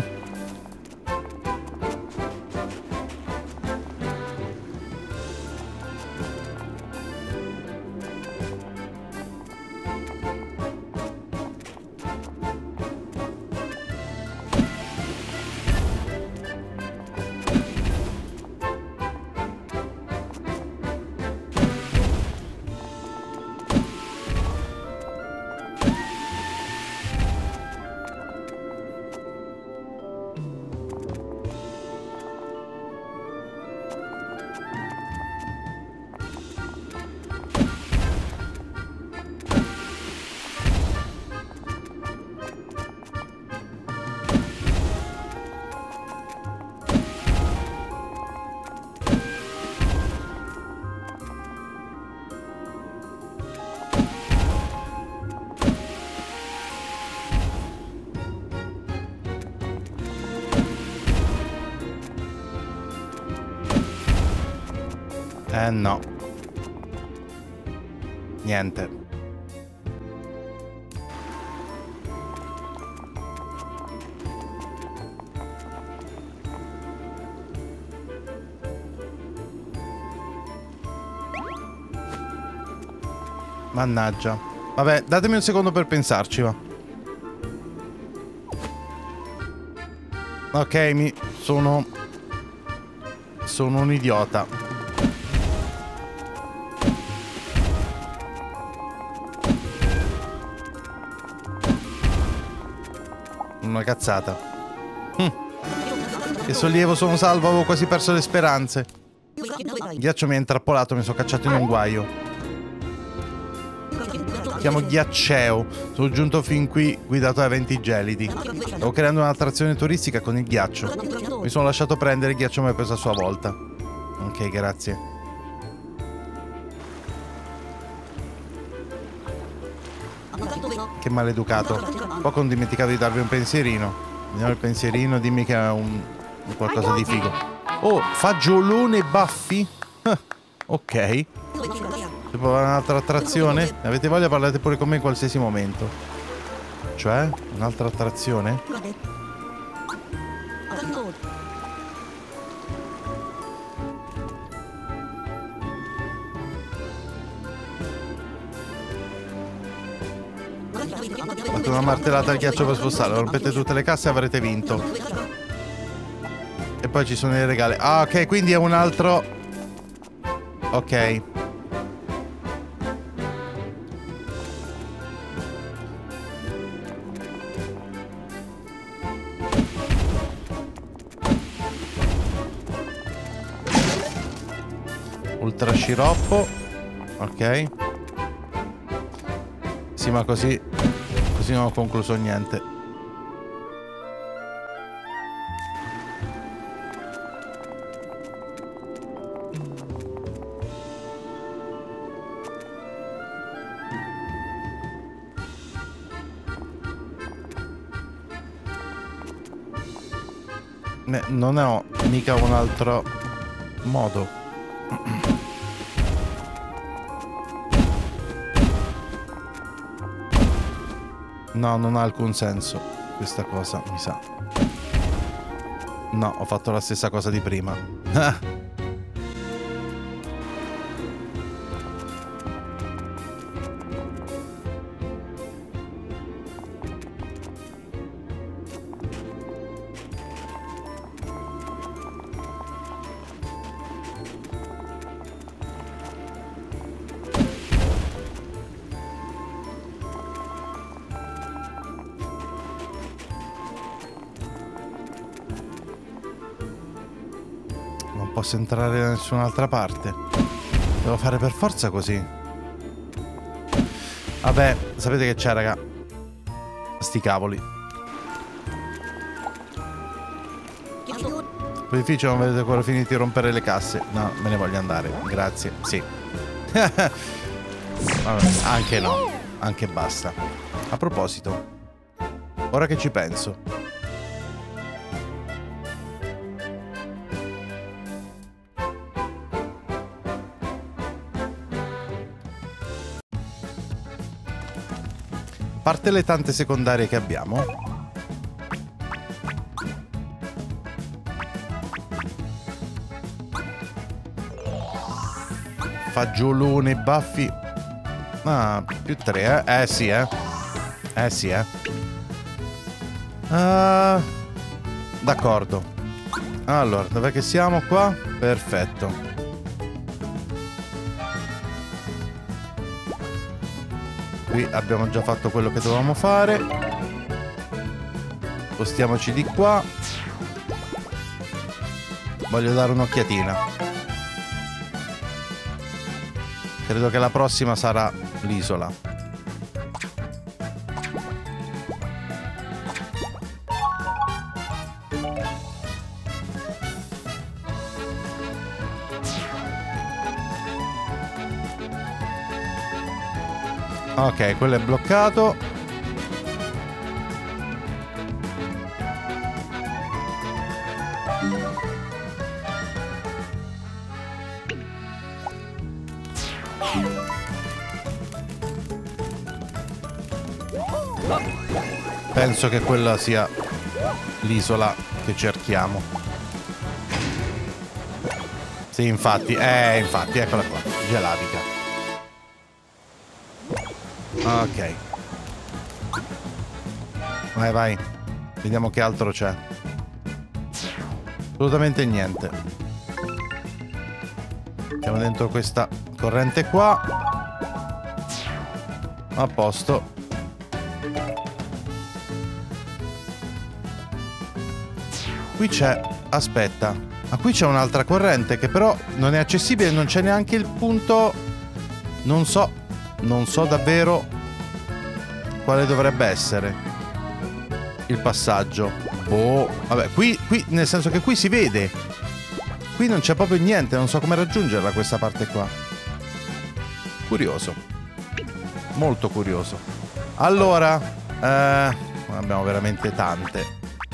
Eh no. Niente. Mannaggia. Vabbè, datemi un secondo per pensarci, va. Ok, mi... sono... Sono un idiota. Una cazzata. Hm. Che sollievo, sono salvo, avevo quasi perso le speranze. Il ghiaccio mi ha intrappolato, mi sono cacciato in un guaio. Mi chiamo Ghiacceo. Sono giunto fin qui guidato da venti gelidi. Stavo creando un'attrazione turistica con il ghiaccio. Mi sono lasciato prendere, il ghiaccio mi ha preso a sua volta. Ok, grazie. Che maleducato. Poco ho dimenticato di darvi un pensierino. Vediamo il pensierino, dimmi che è un... qualcosa di figo. Oh, fagiolone baffi? Ok. Se può fare un'altra attrazione? Avete voglia, parlate pure con me in qualsiasi momento. Cioè? Un'altra attrazione? Fate una martellata al ghiaccio per spostarlo. Rompete tutte le casse e avrete vinto. E poi ci sono i regali. Ah, ok, quindi è un altro... Ok. Ultra sciroppo. Ok. Sì, ma così... Così non ho concluso niente. Ne, non ne ho mica un altro modo. No, non ha alcun senso questa cosa, mi sa. No, ho fatto la stessa cosa di prima. Non posso entrare da nessun'altra parte. Devo fare per forza così. Vabbè, sapete che c'è, raga? Sti cavoli. L'edificio non vedete ancora finito di rompere le casse. No, me ne voglio andare. Grazie. Sì. Vabbè, anche no. Anche basta. A proposito, ora che ci penso, parte le tante secondarie che abbiamo. Fagiolone, baffi. Ah, più tre, eh? Eh sì, eh. Eh sì, eh. Uh, D'accordo. Allora, dov'è che siamo qua? Perfetto. Qui abbiamo già fatto quello che dovevamo fare. Spostiamoci di qua. Voglio dare un'occhiatina. Credo che la prossima sarà l'isola. Ok, quello è bloccato. Penso che quella sia l'isola che cerchiamo. Sì, infatti, eh, infatti, eccola qua, Gelavica. Ok. Vai, vai. Vediamo che altro c'è. Assolutamente niente. Mettiamo dentro questa corrente qua. A posto. Qui c'è... Aspetta. Ma qui c'è un'altra corrente che però non è accessibile. Non c'è neanche il punto... Non so... Non so davvero quale dovrebbe essere il passaggio. Boh, vabbè, qui, qui, nel senso che qui si vede. Qui non c'è proprio niente, non so come raggiungerla questa parte qua. Curioso. Molto curioso. Allora, eh, abbiamo veramente tante.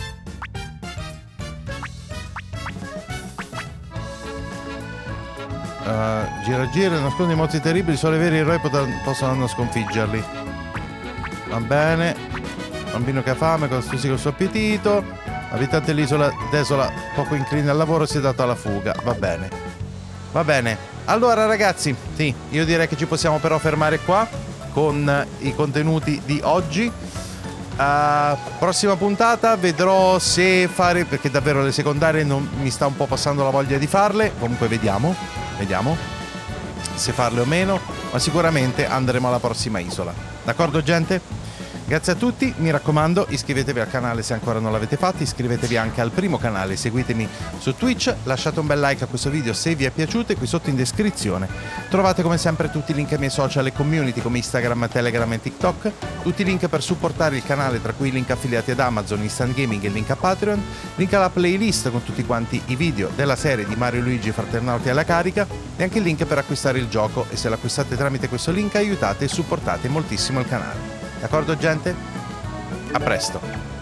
Uh, gira gira, nasconde i mozzi terribili, solo i veri eroi possono sconfiggerli. Va bene. Bambino che ha fame, con stusica il suo appetito. Abitante dell'isola desola, poco incline al lavoro, si è dato alla fuga. Va bene. Va bene. Allora ragazzi, sì, io direi che ci possiamo però fermare qua con i contenuti di oggi. Uh, prossima puntata vedrò se fare, perché davvero le secondarie non mi sta un po' passando la voglia di farle. Comunque vediamo. Vediamo se farle o meno, ma sicuramente andremo alla prossima isola. D'accordo gente? Grazie a tutti, mi raccomando iscrivetevi al canale se ancora non l'avete fatto, iscrivetevi anche al primo canale, seguitemi su Twitch, lasciate un bel like a questo video se vi è piaciuto e qui sotto in descrizione trovate come sempre tutti i link ai miei social e community come Instagram, Telegram e TikTok, tutti i link per supportare il canale tra cui i link affiliati ad Amazon, Instant Gaming e il link a Patreon, link alla playlist con tutti quanti i video della serie di Mario e Luigi Fraternauti alla carica e anche il link per acquistare il gioco e se l'acquistate tramite questo link aiutate e supportate moltissimo il canale. D'accordo gente? A presto!